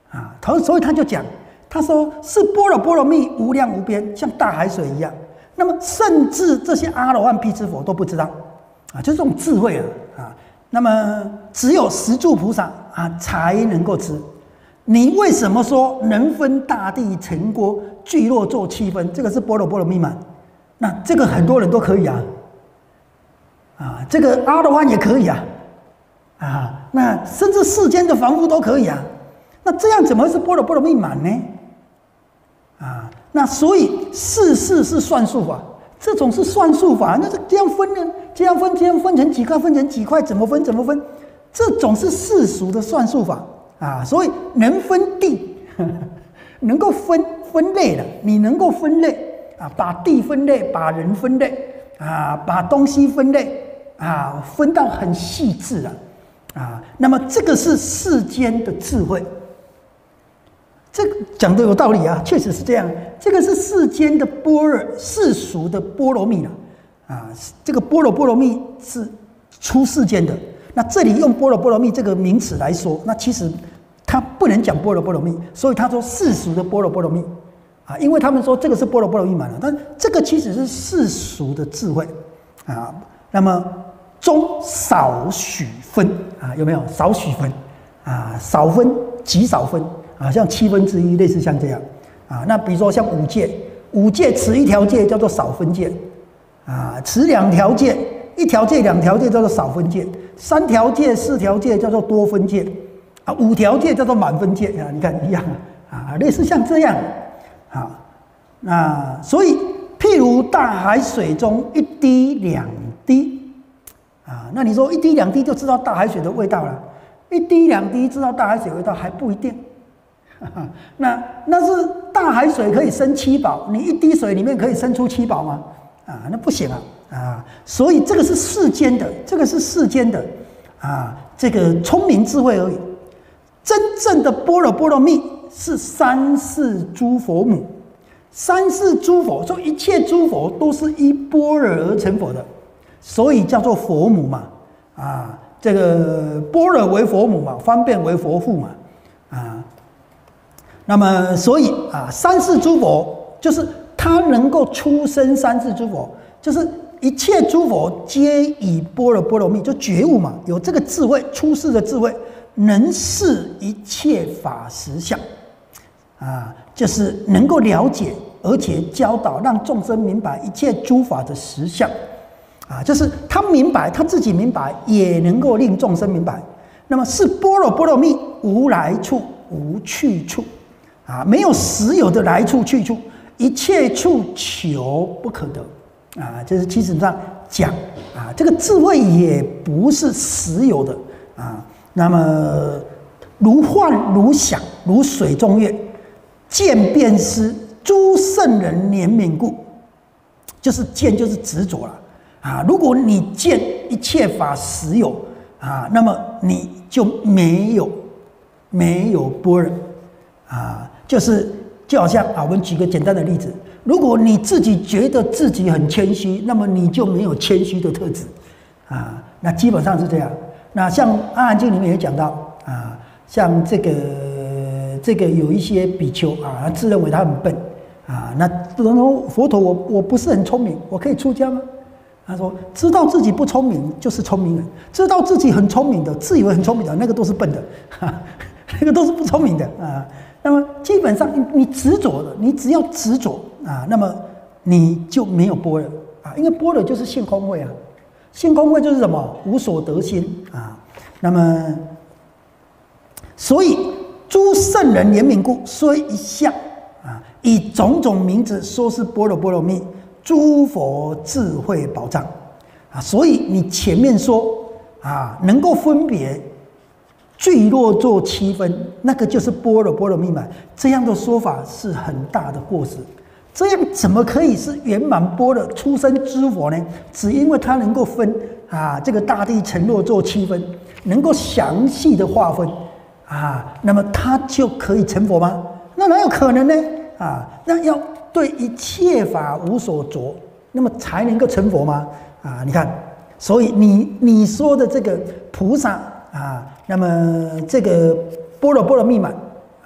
啊，他所以他就讲，他说是般若波罗蜜无量无边，像大海水一样。那么甚至这些阿罗汉、辟支佛都不知道啊，就这种智慧啊啊。那么只有十住菩萨啊才能够知。你为什么说能分大地成锅，聚落作七分？这个是般若波罗蜜嘛？那这个很多人都可以啊，啊，这个阿罗汉也可以啊，啊，那甚至世间的凡夫都可以啊。那这样怎么会是般若波罗蜜满呢？啊，那所以世事是算术法，这种是算术法，那是这样分呢，这样分，这样分成几块，分成几块，怎么分怎么分，这种是世俗的算术法啊。所以能分地，呵呵能够分分类的，你能够分类啊，把地分类，把人分类啊，把东西分类啊，分到很细致了啊。那么这个是世间的智慧。这个讲的有道理啊，确实是这样。这个是世间的般若，世俗的波罗蜜了啊。这个般若波罗蜜是出世间的。那这里用般若波罗蜜这个名词来说，那其实他不能讲般若波罗蜜，所以他说世俗的般若波罗蜜啊，因为他们说这个是般若波罗蜜满了，但这个其实是世俗的智慧啊。那么中少许分啊，有没有少许分啊？少分，极少分。啊，像七分之一，类似像这样，啊，那比如说像五戒，五戒持一条戒叫做少分戒，啊，持两条戒，一条戒两条戒叫做少分戒，三条戒四条戒叫做多分戒，啊，五条戒叫做满分戒啊，你看一样啊，类似像这样，啊，那所以譬如大海水中一滴两滴，啊，那你说一滴两滴就知道大海水的味道了，一滴两滴知道大海水味道还不一定。那那是大海水可以生七宝，你一滴水里面可以生出七宝吗？啊，那不行啊！啊，所以这个是世间的，这个是世间的啊，这个聪明智慧而已。真正的般若波罗蜜是三世诸佛母，三世诸佛说一切诸佛都是依般若而成佛的，所以叫做佛母嘛。啊，这个般若为佛母嘛，方便为佛父嘛。啊。那么，所以啊，三世诸佛就是他能够出生三世诸佛，就是一切诸佛皆以般若波罗蜜就觉悟嘛，有这个智慧，出世的智慧，能视一切法实相，啊，就是能够了解而且教导，让众生明白一切诸法的实相，啊，就是他明白，他自己明白，也能够令众生明白。那么是般若波罗蜜无来处，无去处。啊，没有实有的来处去处，一切处求不可得啊！就是基本上讲啊，这个智慧也不是实有的啊。那么如幻如想，如水中月，见便思，诸圣人怜悯故，就是见就是执着了啊。如果你见一切法实有啊，那么你就没有没有般若啊。就是就好像啊，我们举个简单的例子，如果你自己觉得自己很谦虚，那么你就没有谦虚的特质啊。那基本上是这样。那像《阿含经》里面也讲到啊，像这个这个有一些比丘啊，他自认为他很笨啊，那佛陀我我不是很聪明，我可以出家吗？他说，知道自己不聪明就是聪明人，知道自己很聪明的，自以为很聪明的那个都是笨的，哈，那个都是不聪明的啊。那么基本上你执着的，你只要执着啊，那么你就没有般若啊，因为般若就是性空慧啊，性空慧就是什么？无所得心啊。那么，所以诸圣人怜悯故，虽一相啊，以种种名字说是般若波罗蜜，诸佛智慧宝藏啊。所以你前面说啊，能够分别。聚落作七分，那个就是般若波罗蜜满。这样的说法是很大的过失。这样怎么可以是圆满般若出生之佛呢？只因为它能够分啊，这个大地承诺作七分，能够详细的划分啊，那么它就可以成佛吗？那哪有可能呢？啊，那要对一切法无所着，那么才能够成佛吗？啊，你看，所以你你说的这个菩萨啊。那么这个般若波罗蜜满啊，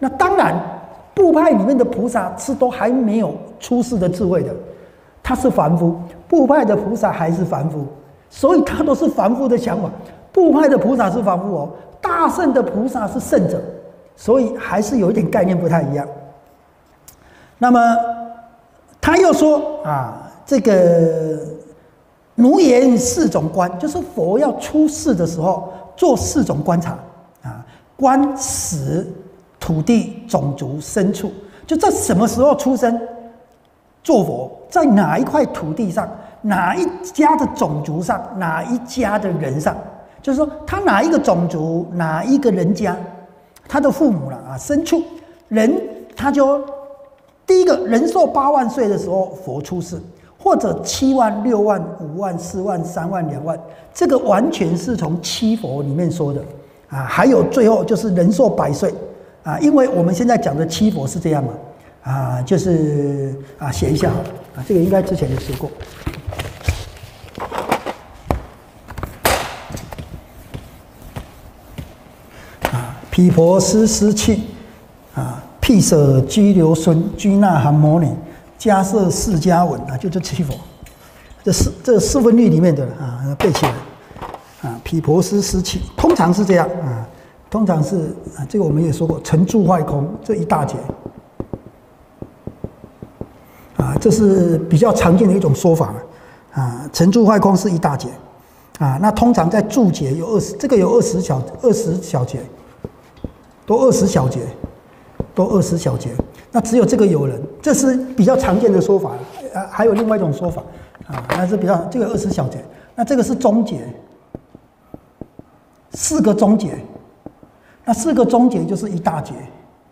那当然，部派里面的菩萨是都还没有出世的智慧的，他是凡夫；部派的菩萨还是凡夫，所以他都是凡夫的想法。部派的菩萨是凡夫哦，大圣的菩萨是圣者，所以还是有一点概念不太一样。那么他又说啊，这个奴言四种观，就是佛要出世的时候做四种观察啊，观死、土地、种族、牲畜，就在什么时候出生做佛，在哪一块土地上，哪一家的种族上，哪一家的人上，就是说他哪一个种族，哪一个人家，他的父母了啊，牲畜人，他就第一个人寿八万岁的时候佛出世，或者七万、六万、五万、四万、三万、两万，这个完全是从七佛里面说的啊。还有最后就是人寿百岁啊，因为我们现在讲的七佛是这样嘛啊，就是啊写一下啊，这个应该之前有写过啊，毗婆尸尸气啊。毗舍拘留孙居那含摩尼迦摄释迦文啊，就这七佛，这四这四分律里面的啊，背起来啊。毗婆尸尸气通常是这样啊，通常是啊，这个我们也说过，成住坏空这一大截啊，这是比较常见的一种说法啊。成住坏空是一大截啊，那通常在注解有二十，这个有二十小二十小节，都二十小节。都二十小节，那只有这个有人，这是比较常见的说法。啊，还有另外一种说法啊，那是比较这个二十小节，那这个是中节，四个中节，那四个中节就是一大节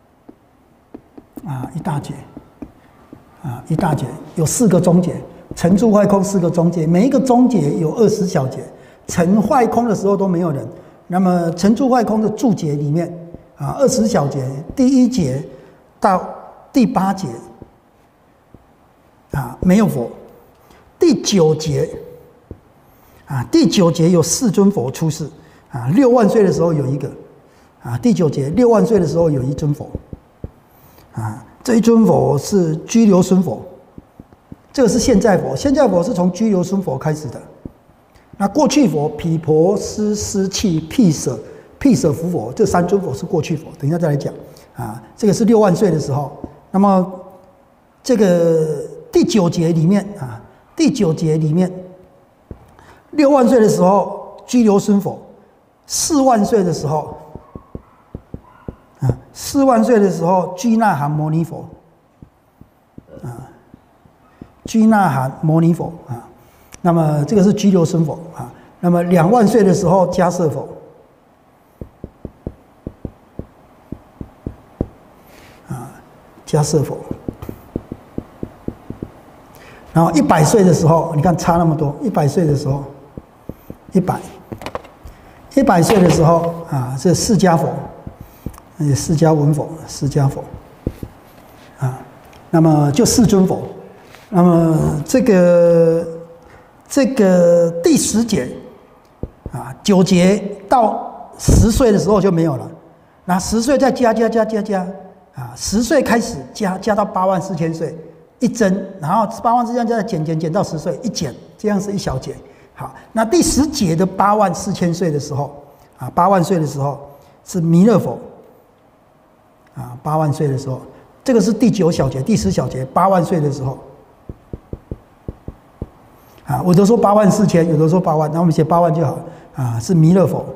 啊，一大节啊，一大节有四个中节，成住坏空四个中节，每一个中节有二十小节，成坏空的时候都没有人。那么成住坏空的注解里面。啊，二十小节，第一节到第八节啊没有佛，第九节啊，第九节有四尊佛出世啊，六万岁的时候有一个啊，第九节六万岁的时候有一尊佛啊，这一尊佛是拘留孙佛，这个是现在佛，现在佛是从拘留孙佛开始的。那过去佛毗婆尸尸气毗舍。毗舍伏佛这三尊佛是过去佛，等一下再来讲啊。这个是六万岁的时候，那么这个第九节里面啊，第九节里面六万岁的时候拘留孙佛，四万岁的时候啊，四万岁的时候居那含摩尼佛啊，居那含摩尼佛啊，那么这个是拘留孙佛啊，那么两万岁的时候迦摄佛。迦摄佛，然后一百岁的时候，你看差那么多。一百岁的时候，一百，一百岁的时候啊，是释迦佛，释迦文佛，释迦佛，啊，那么就四尊佛。那么这个这个第十节啊，九节到十岁的时候就没有了，那十岁再加加加加加。啊，十岁开始加加到八万四千岁，一增，然后八万四千再减减减到十岁，一减，这样是一小节。好，那第十节的八万四千岁的时候，啊，八万岁的时候是弥勒佛，啊，八万岁的时候，这个是第九小节，第十小节，八万岁的时候，啊，我都说八万四千，有的说八万，那我们写八万就好，啊，是弥勒佛。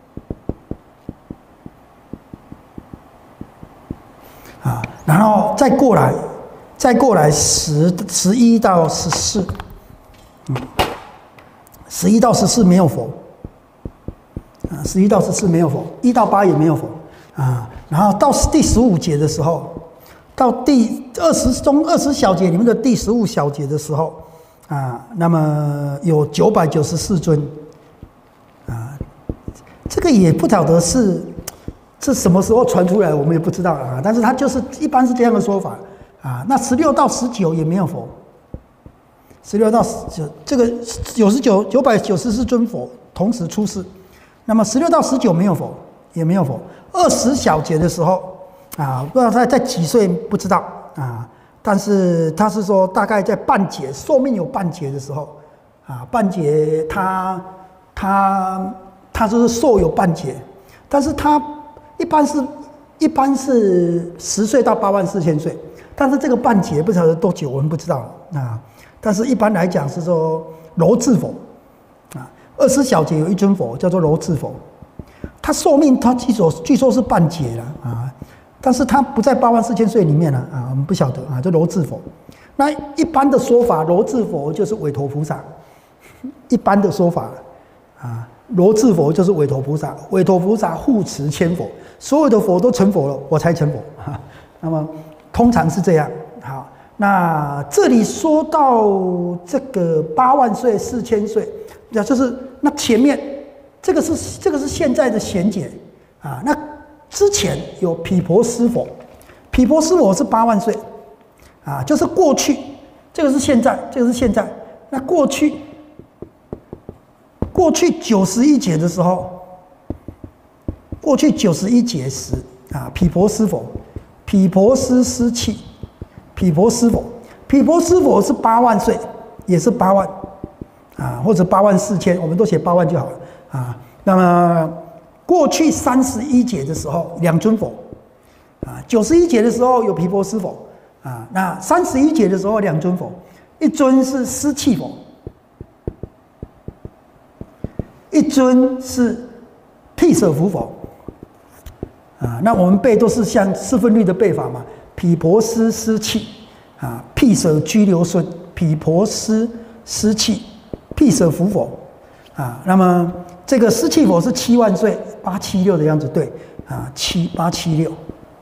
啊，然后再过来，再过来十十一到十四，嗯，十一到十四没有佛，啊，十一到十四没有佛，一到八也没有佛，啊，然后到第十五节的时候，到第二十中二十小节里面的第十五小节的时候，啊，那么有九百九十四尊，啊，这个也不晓得是。是什么时候传出来，我们也不知道啊。但是它就是一般是这样的说法啊。那十六到十九也没有佛，十六到十九这个九十九九百九十四尊佛同时出世，那么十六到十九没有佛，也没有佛。二十小节的时候啊，不知道他在几岁不知道啊，但是他是说大概在半劫，寿命有半劫的时候啊，半劫他他他就是寿有半劫，但是他一般是一般是十岁到八万四千岁，但是这个半劫不晓得多久，我们不知道啊。但是一般来讲是说楼智佛啊，二十小节有一尊佛叫做楼智佛，他寿命他据说据说是半劫了啊。但是他不在八万四千岁里面了啊，我们不晓得啊，这楼智佛。那一般的说法，楼智佛就是韦陀菩萨。一般的说法啊，楼智佛就是韦陀菩萨，韦陀菩萨护持千佛，所有的佛都成佛了，我才成佛。啊、那么通常是这样。好，那这里说到这个八万岁、四千岁，那就是那前面这个是这个是现在的贤解啊，那。之前有毗婆尸佛，毗婆尸佛是八万岁，啊，就是过去，这个是现在，这个是现在。那过去，过去九十一劫的时候，过去九十一劫时啊，毗婆尸佛，毗婆尸尸气，毗婆尸佛，毗婆尸佛是八万岁，也是八万，啊，或者八万四千，我们都写八万就好了啊。那么。过去三十一劫的时候，两尊佛，啊，九十一劫的时候有毗婆尸佛，啊，那三十一劫的时候两尊佛，一尊是尸气佛，一尊是辟舍伏佛，啊，那我们背都是像四分律的背法嘛，毗婆尸尸气，啊，辟舍居留孙，毗婆尸尸气，辟舍伏佛，啊，那么这个尸气佛是七万岁。八七六的样子，对啊，七八七六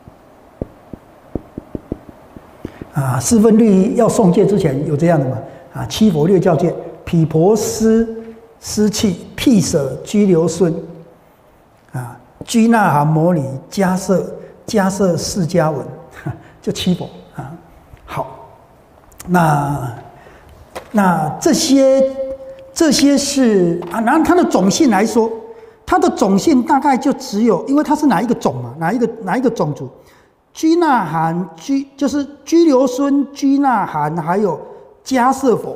啊，四分律要送戒之前有这样的嘛啊，七佛六教戒，毗婆尸尸气，辟舍居留孙啊，居那含摩尼，迦摄迦摄释迦文，就七佛啊。好，那那这些这些是啊，拿它的种姓来说。它的种姓大概就只有，因为它是哪一个种嘛，哪一个哪一个种族？居那含居就是居留孙、居那含，还有迦摄佛。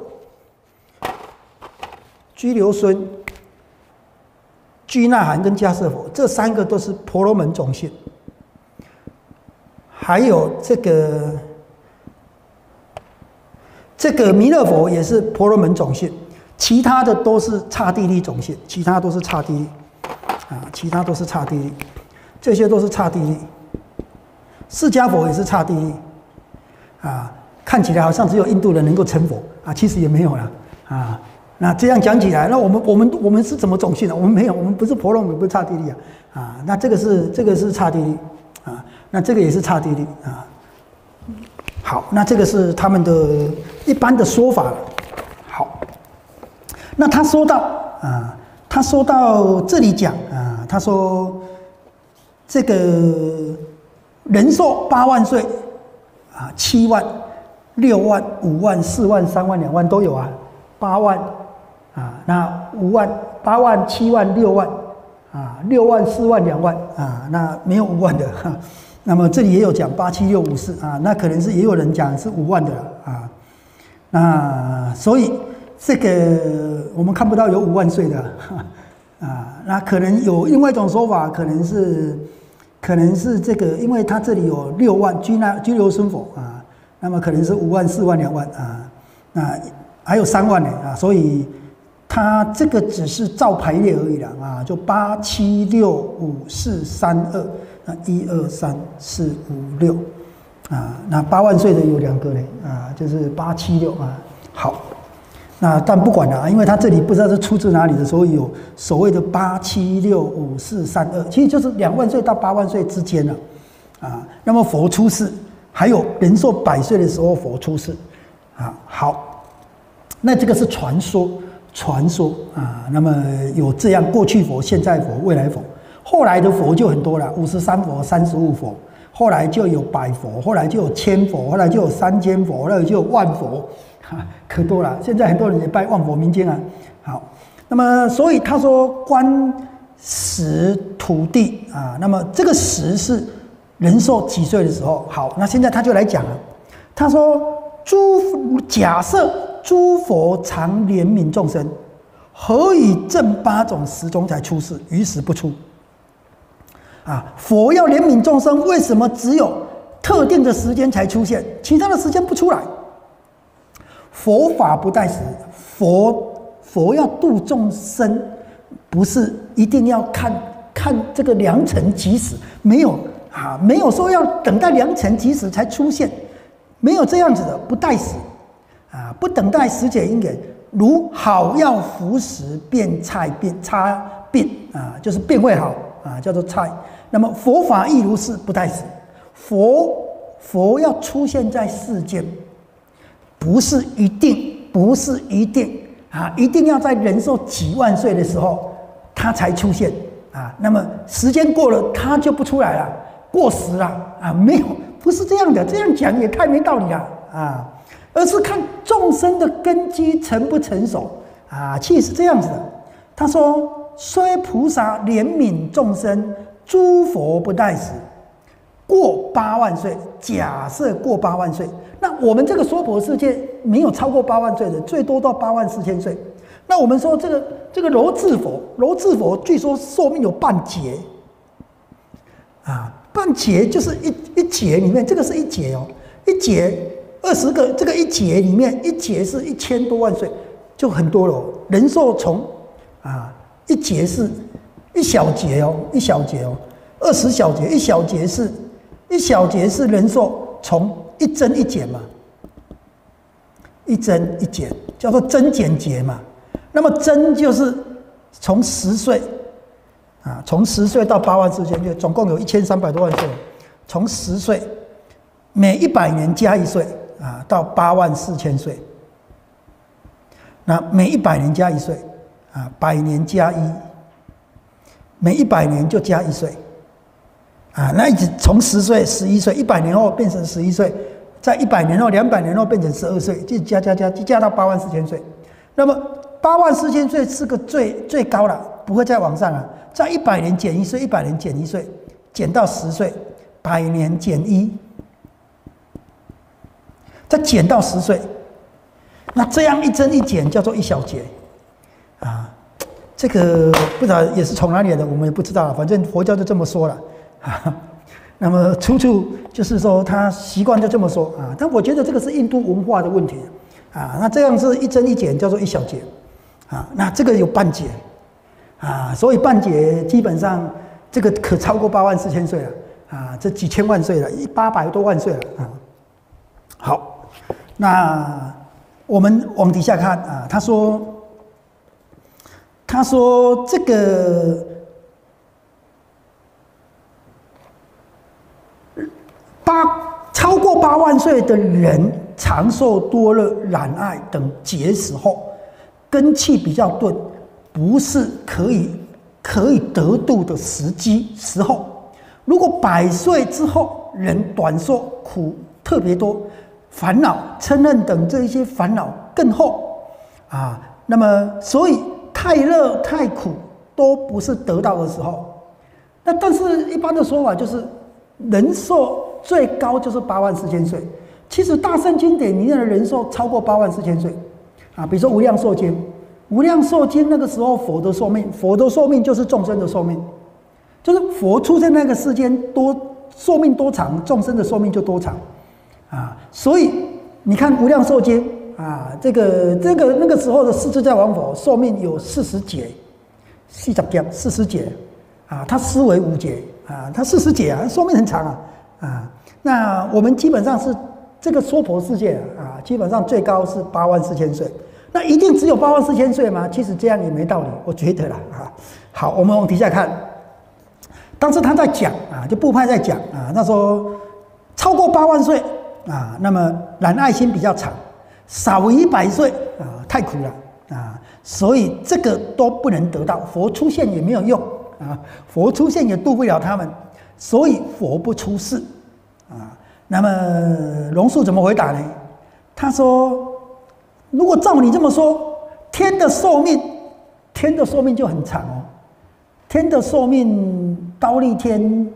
居留孙、居那含跟迦摄佛这三个都是婆罗门种姓，还有这个这个弥勒佛也是婆罗门种姓，其他的都是刹帝利种姓，其他都是刹帝利。啊，其他都是刹帝利，这些都是刹帝利。释迦佛也是刹帝利，啊，看起来好像只有印度人能够成佛啊，其实也没有啦。啊。那这样讲起来，那我们我们我们是怎么种姓的？我们没有，我们不是婆罗门，不是刹帝利啊。啊，那这个是这个是刹帝利啊，那这个也是刹帝利啊。好，那这个是他们的一般的说法了。好，那他说到啊。他说到这里讲啊，他说这个人寿八万岁啊，七万、六万、五万、四万、三万、两万都有啊，八万啊，那五万、八万、七万、六万啊，六万、四万、两万啊，那没有五万的哈。那么这里也有讲八七六五四啊，那可能是也有人讲是五万的啊。那所以。这个我们看不到有五万岁的啊，那可能有另外一种说法，可能是可能是这个，因为它这里有六万居那居留孙佛啊，那么可能是五万、四万、两万啊，那还有三万呢啊，所以它这个只是照排列而已啦啊，就八七六五四三二，那一二三四五六啊，那八万岁的有两个呢啊，就是八七六啊，好。那但不管了啊，因为他这里不知道是出自哪里的，所以有所谓的八七六五四三二，其实就是两万岁到八万岁之间了，啊，那么佛出世，还有人寿百岁的时候佛出世，啊，好，那这个是传说，传说啊，那么有这样过去佛、现在佛、未来佛，后来的佛就很多了，五十三佛、三十五佛，后来就有百佛，后来就有千佛，后来就有三千佛，后来就有万佛。可多了，现在很多人也拜万佛明经啊。好，那么所以他说观十土地啊，那么这个十是人寿几岁的时候？好，那现在他就来讲了。他说：“诸假设诸佛常怜悯众生，何以正八种时中才出世，于时不出？”啊，佛要怜悯众生，为什么只有特定的时间才出现，其他的时间不出来？佛法不待时，佛佛要度众生，不是一定要看看这个良辰吉时，没有啊，没有说要等待良辰吉时才出现，没有这样子的，不待时啊，不等待时节因缘，如好药服食，变菜变差变啊，就是变会好啊，叫做菜。那么佛法亦如是，不待时，佛佛要出现在世间。不是一定，不是一定啊！一定要在人寿几万岁的时候，他才出现啊。那么时间过了，他就不出来了，过时了啊！没有，不是这样的，这样讲也太没道理了啊！而是看众生的根基成不成熟啊。其实是这样子的。他说：“虽菩萨怜悯众生，诸佛不待时。过八万岁，假设过八万岁。”那我们这个娑婆世界没有超过八万岁的，最多到八万四千岁。那我们说这个这个楼智佛，楼智佛据说寿命有半劫，啊，半劫就是一一劫里面，这个是一劫哦，一劫二十个，这个一劫里面一劫是一千多万岁，就很多了、哦。人寿从啊一劫是一小劫哦，一小劫哦，二十小劫，一小劫是一小劫是人寿从。一增一减嘛，一增一减叫做增减劫嘛。那么增就是从十岁啊，从十岁到八万四千岁，总共有一千三百多万岁。从十岁每一百年加一岁啊，到八万四千岁。那每一百年加一岁啊，百年加一，每一百年就加一岁。啊，那一直从十岁、十一岁，一百年后变成十一岁，在一百年后、两百年后变成十二岁，就加加加，就加到八万四千岁。那么八万四千岁是个最最高了，不会再往上了。在一百年减一岁，一百年减一岁，减到十岁，百年减一，再减到十岁。那这样一增一减叫做一小节，啊，这个不知道也是从哪里来的，我们也不知道，反正佛教就这么说了。那么处处就是说他习惯就这么说啊，但我觉得这个是印度文化的问题啊。那这样是一增一减叫做一小节啊，那这个有半节啊，所以半节基本上这个可超过八万四千岁了啊，这几千万岁了，一八百多万岁了啊。好，那我们往底下看啊，他说他说这个。八超过八万岁的人，长寿多乐、染爱等结时后，根气比较钝，不是可以可以得度的时机时候。如果百岁之后，人短寿、苦特别多，烦恼、嗔恨等这一些烦恼更厚啊，那么所以太乐、太苦都不是得到的时候。那但是一般的说法就是，人寿最高就是八万四千岁。其实大圣经典里面的人寿超过八万四千岁啊，比如说无量寿经，无量寿经那个时候佛的寿命，佛的寿命就是众生的寿命，就是佛出现那个世间多寿命多长，众生的寿命就多长啊。所以你看无量寿经啊，这个这个那个时候的释迦王佛寿命有四十劫，四十劫四十劫啊，他思维五劫啊，他四十劫啊，寿命很长啊啊。那我们基本上是这个娑婆世界啊，基本上最高是八万四千岁。那一定只有八万四千岁吗？其实这样也没道理，我觉得啦啊。好，我们往底下看，当时他在讲啊，就部派在讲啊，他说超过八万岁啊，那么染爱心比较长，少于一百岁啊，太苦了啊，所以这个都不能得到，佛出现也没有用啊，佛出现也度不了他们，所以佛不出世啊。那么龙树怎么回答呢？他说，如果照你这么说，天的寿命，天的寿命就很长哦。天的寿命，忉利天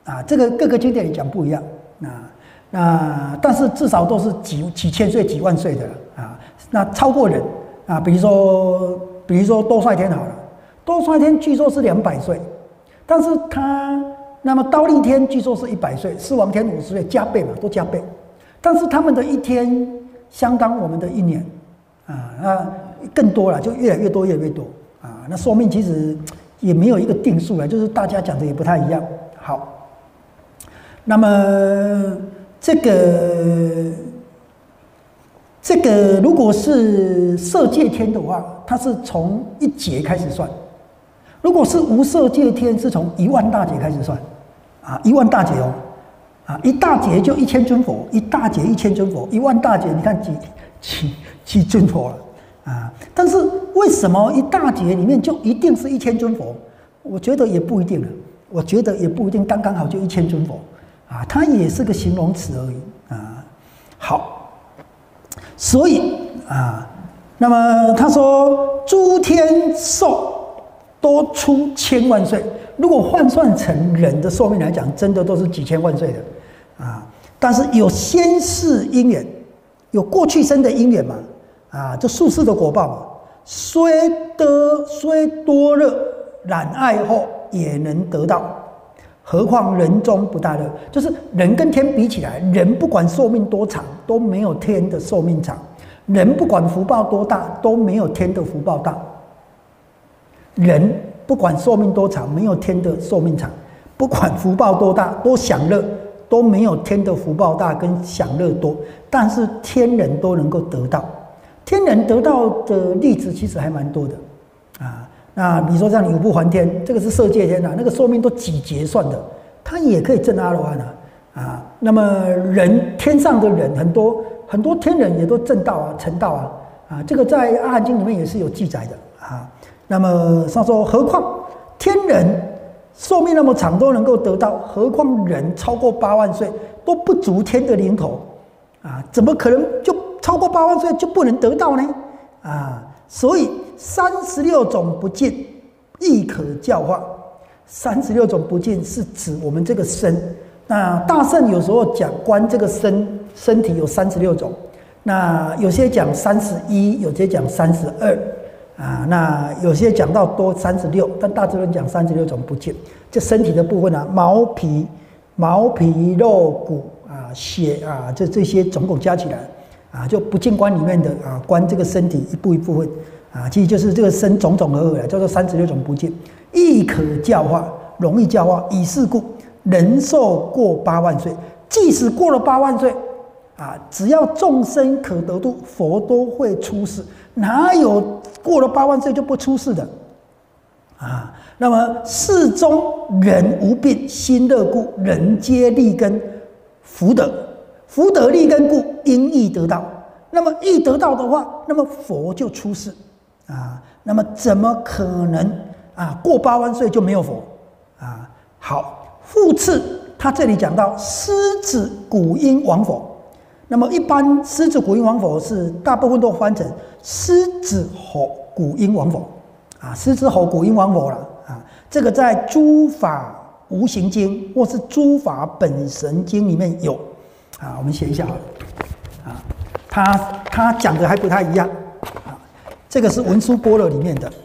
啊，这个各个经典里讲不一样啊。那但是至少都是几几千岁、几万岁的了啊。那超过人啊，比如说比如说多帅天好了，多帅天据说是两百岁，但是他那么刀立天据说是一百岁，四王天五十岁，加倍嘛，都加倍。但是他们的一天相当我们的一年啊，那更多了，就越来越多，越来越多啊。那寿命其实也没有一个定数了，就是大家讲的也不太一样。好，那么这个这个如果是色界天的话，它是从一劫开始算；如果是无色界天，是从一万大劫开始算啊，一万大劫哦。啊，一大劫就一千尊佛，一大劫一千尊佛，一万大劫你看几几几尊佛了啊？但是为什么一大劫里面就一定是一千尊佛？我觉得也不一定了，我觉得也不一定刚刚好就一千尊佛啊，它也是个形容词而已啊。好，所以啊，那么他说诸天寿都出千万岁，如果换算成人的寿命来讲，真的都是几千万岁的。啊，但是有先世因缘，有过去生的因缘嘛，啊，这术士的果报嘛，虽得虽多乐染爱后也能得到，何况人中不大乐？就是人跟天比起来，人不管寿命多长，都没有天的寿命长；人不管福报多大，都没有天的福报大。人不管寿命多长，没有天的寿命长；不管福报多大，多享乐。都没有天的福报大跟享乐多，但是天人都能够得到，天人得到的例子其实还蛮多的啊。那比如说像五不还天，这个是色界天啊，那个寿命都几劫算的，他也可以证阿罗汉啊啊。那么人天上的人很多很多天人也都证道啊成道啊啊，这个在阿含经里面也是有记载的啊。那么他说，何况天人寿命那么长都能够得到，何况人超过八万岁都不足天的零头啊，怎么可能就超过八万岁就不能得到呢？啊，所以三十六种不净亦可教化。三十六种不净是指我们这个身。那大圣有时候讲观这个身身体有三十六种，那有些讲三十一，有些讲三十二。啊，那有些讲到多三十六，但大致论讲三十六种不净。这身体的部分啊，毛皮、毛皮、肉骨啊、血啊，这这些总共加起来啊，就不净观里面的啊，观这个身体一步一部分啊，其实就是这个身种种合而来，叫做三十六种不净，亦可教化，容易教化。以是故，人寿过八万岁，即使过了八万岁啊，只要众生可得度，佛都会出世。哪有过了八万岁就不出世的啊？那么世中人无病，心乐故，人皆立根福德，福德立根故，因易得到。那么易得到的话，那么佛就出世啊。那么怎么可能啊？过八万岁就没有佛啊？好，复次，他这里讲到狮子古音王佛。那么一般狮子古音王佛是大部分都翻成狮子吼古音王佛啊，狮子吼古音王佛了啊。这个在诸法无形经或是诸法本神经里面有啊，我们写一下好了啊。他他讲的还不太一样啊，这个是文殊般若里面的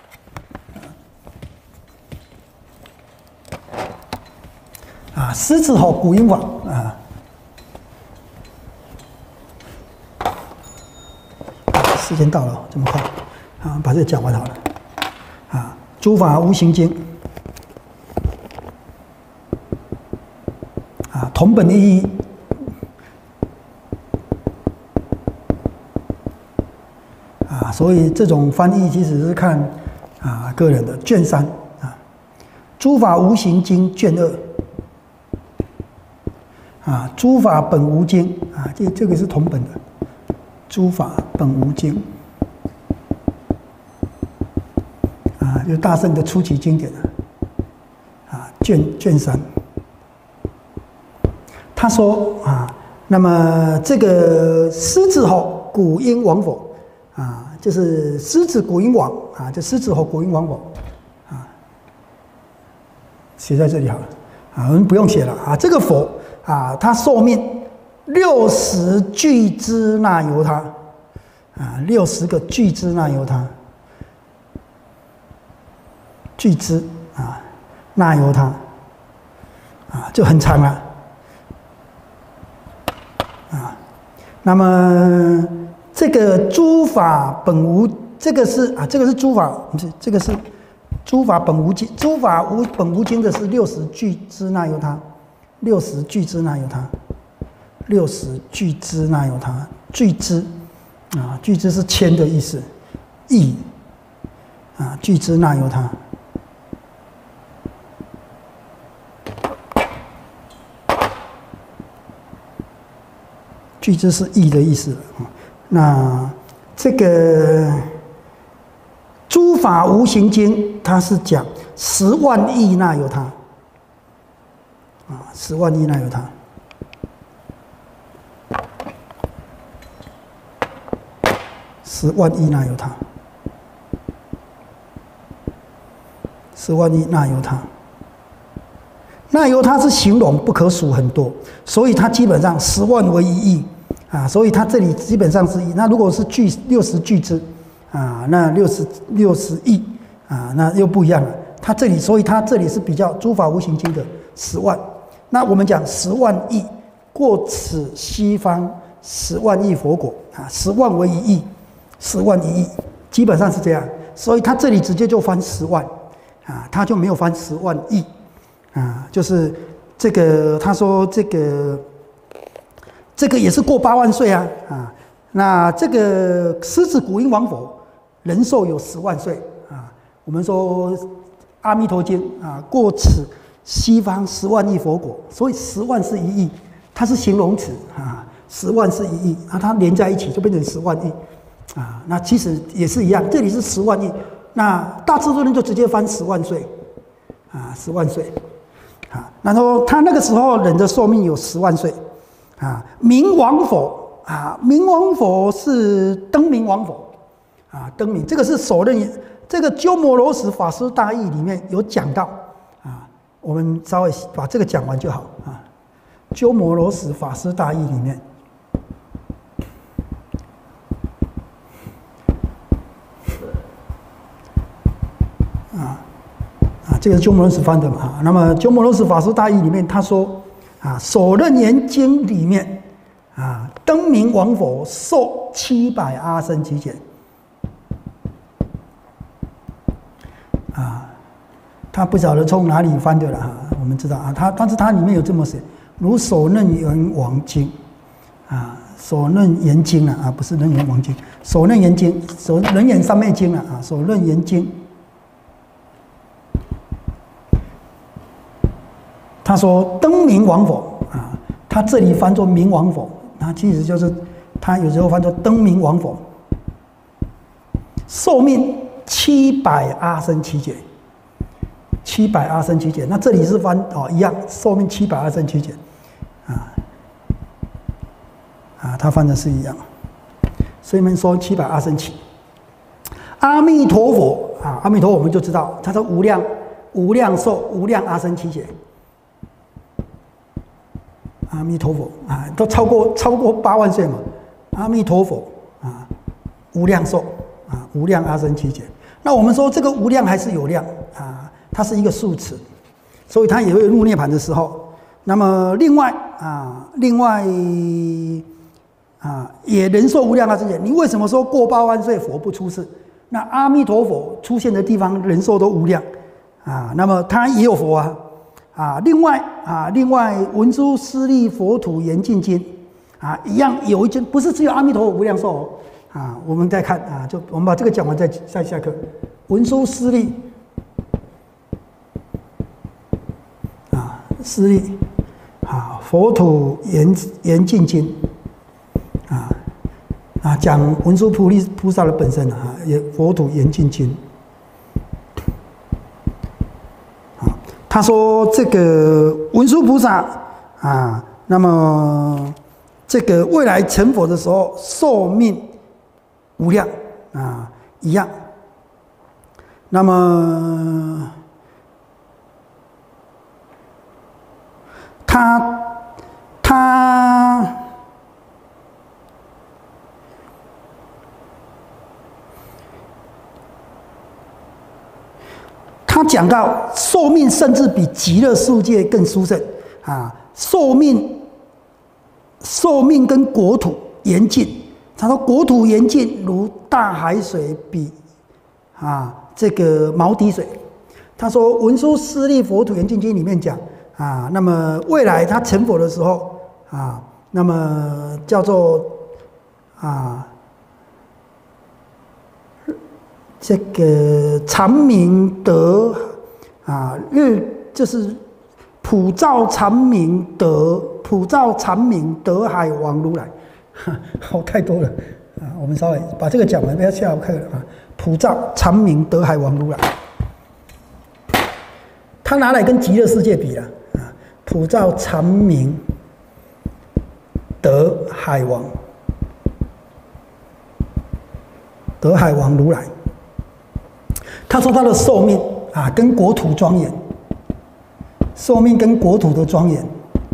啊，狮子吼古音王啊。时间到了，这么快啊！把这个讲完好了啊！诸法无形经啊，同本意义啊，所以这种翻译其实是看啊个人的。卷三啊，诸法无形经卷二啊，诸法本无经啊，这这个是同本的。诸法本无经啊，就是大圣的初期经典啊，卷卷三。他说啊，那么这个狮子吼古音王佛啊，就是狮子古音王啊，这狮子吼古音王佛啊，写在这里好了。 啊，我们不用写了啊。这个佛啊，他寿命六十俱胝那由他啊，六十个俱胝那由他，俱胝啊，那由他啊，就很长了啊。那么这个诸法本无，这个是啊，这个是诸法，不是这个是诸法本无经，诸法无本无经的是六十俱胝那由他，六十俱胝那由他，六十俱胝那由他，俱胝啊，俱胝是千的意思，亿啊，俱胝那由他。俱胝是亿的意思，那这个诸法无形经，它是讲十万亿那由他，啊，十万亿那由他，十万亿那由他，十万亿那由他。那由它是形容不可数很多，所以它基本上十万为一亿啊，所以它这里基本上是亿。那如果是俱六十俱胝啊，那六十六十亿啊，那又不一样了。它这里，所以它这里是比较诸法无形经的十万。那我们讲十万亿，过此西方十万亿佛国啊，十万为一亿，十万一亿，基本上是这样。所以它这里直接就翻十万啊，它就没有翻十万亿。啊，就是这个，他说这个，这个也是过八万岁啊啊。那这个狮子古音王佛人寿有十万岁啊。我们说《阿弥陀经》啊，过此西方十万亿佛国，所以十万是一亿，它是形容词啊，十万是一亿，啊，它连在一起就变成十万亿啊。那其实也是一样，这里是十万亿，那大智度论就直接翻十万岁啊，十万岁。啊，然后他那个时候人的寿命有十万岁，啊，明王佛啊，明王佛是灯明王佛，啊，灯明这个是首任，这个鸠摩罗什法师大义里面有讲到，啊，我们稍微把这个讲完就好啊，鸠摩罗什法师大义里面。这个是鸠摩罗什翻的嘛？那么鸠摩罗什法师大义里面他说，啊，首楞严经里面，啊，灯明王佛寿七百阿僧祇劫，啊，他不晓得从哪里翻的了哈。我们知道啊，他但是他里面有这么写，如首楞严王经，啊，首楞严经啊，啊，不是楞严王经，首楞严经，首楞严三昧经啊，啊，首楞严经。他说灯明王佛啊，他这里翻作明王佛，他其实就是他有时候翻作灯明王佛，寿命七百阿僧祇劫，七百阿僧祇劫。那这里是翻哦一样，寿命七百阿僧祇劫，啊啊，他翻的是一样，所以我们说七百阿僧祇。阿弥陀佛啊，阿弥陀佛我们就知道，他说无量无量寿无量阿僧祇劫。阿弥陀佛啊，都超过超过八万岁嘛。阿弥陀佛啊，无量寿啊，无量阿僧祇劫。那我们说这个无量还是有量啊，它是一个数词，所以它也会入涅槃的时候。那么另外啊，另外啊，也人寿无量阿僧祇劫。你为什么说过八万岁佛不出世？那阿弥陀佛出现的地方人寿都无量啊，那么他也有佛啊。啊，另外啊，另外文殊师利佛土严净经啊，一样有一经，不是只有阿弥陀佛无量寿哦啊。我们再看啊，就我们把这个讲完再再下课。文殊师利啊，师利啊，佛土严严净经啊啊，讲文殊菩利菩萨的本身啊，也佛土严净经。他说：“这个文殊菩萨啊，那么这个未来成佛的时候，寿命无量啊，一样。那么他他他讲到寿命甚至比极乐世界更殊胜啊，寿命寿命跟国土严禁。他说国土严禁如大海水比啊这个毛滴水。他说文殊师利佛土严禁经里面讲啊，那么未来他成佛的时候啊，那么叫做啊这个长明德啊日就是普照长明德普照长明德海王如来。好，太多了啊！我们稍微把这个讲完，不要下课了啊。普照长明德海王如来，他拿来跟极乐世界比了啊。普照长明德海王，德海王如来，他说他的寿命啊，跟国土庄严，寿命跟国土的庄严。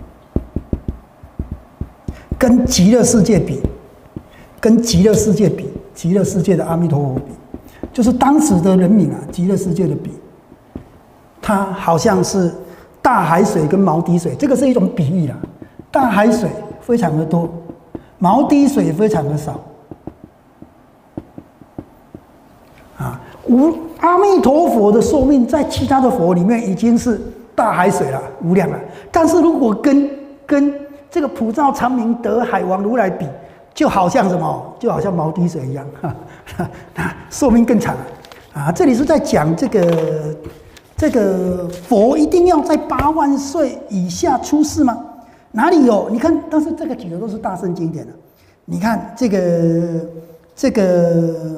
跟极乐世界比，跟极乐世界比，极乐世界的阿弥陀佛比，就是当时的人民啊，极乐世界的比，它好像是大海水跟毛滴水，这个是一种比喻啦。大海水非常的多，毛滴水非常的少。啊，无阿弥陀佛的寿命在其他的佛里面已经是大海水了，无量了。但是如果跟跟这个普照长明德海王如来比，就好像什么？就好像毛滴水一样，哈，寿命更长啊！这里是在讲这个这个佛一定要在八万岁以下出世吗？哪里有？你看，但是这个举的都是大圣经典的。你看这个这个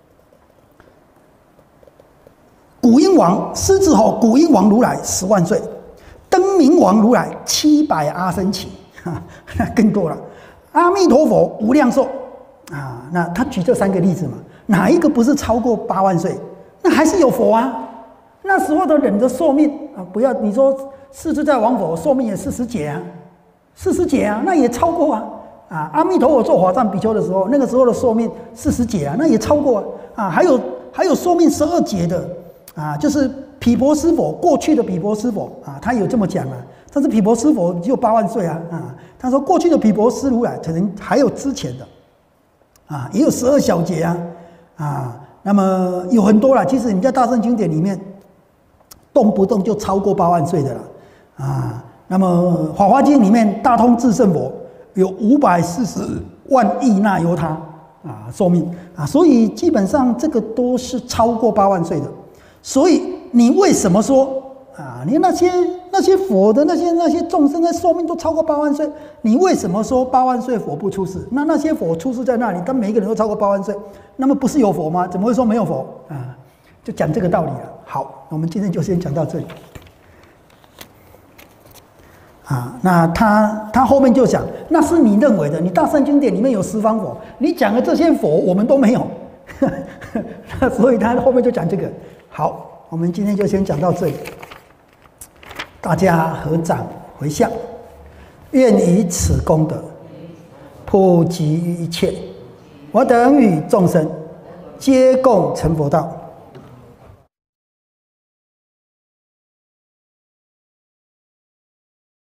古英王狮子吼，古英王如来十万岁，灯明王如来七百阿僧祇。那更多了，阿弥陀佛无量寿啊！那他举这三个例子嘛，哪一个不是超过八万岁？那还是有佛啊。那时候的人的寿命啊，不要你说世自在王佛寿命也四十劫啊，四十劫啊，那也超过啊啊！阿弥陀佛做法藏比丘的时候，那个时候的寿命四十劫啊，那也超过啊啊！还有还有寿命十二劫的啊，就是毗婆尸佛过去的毗婆尸佛啊，他有这么讲啊。但是毗婆尸佛只有八万岁啊啊！他说过去的毗婆尸如来可能还有之前的啊，也有十二小节啊啊，那么有很多啦。其实你在大圣经典里面，动不动就超过八万岁的了啊。那么法华经里面大通智胜佛有五百四十万亿那由他啊寿命啊，所以基本上这个都是超过八万岁的。所以你为什么说？啊，你那些那些佛的那些那些众生的寿命都超过八万岁，你为什么说八万岁佛不出世？那那些佛出世在那里，但每一个人都超过八万岁，那么不是有佛吗？怎么会说没有佛啊？就讲这个道理了。好，我们今天就先讲到这里。啊，那他他后面就讲，那是你认为的，你大圣经典里面有十方佛，你讲的这些佛我们都没有，那所以他后面就讲这个。好，我们今天就先讲到这里。大家合掌回向，愿以此功德普及于一切，我等与众生皆共成佛道。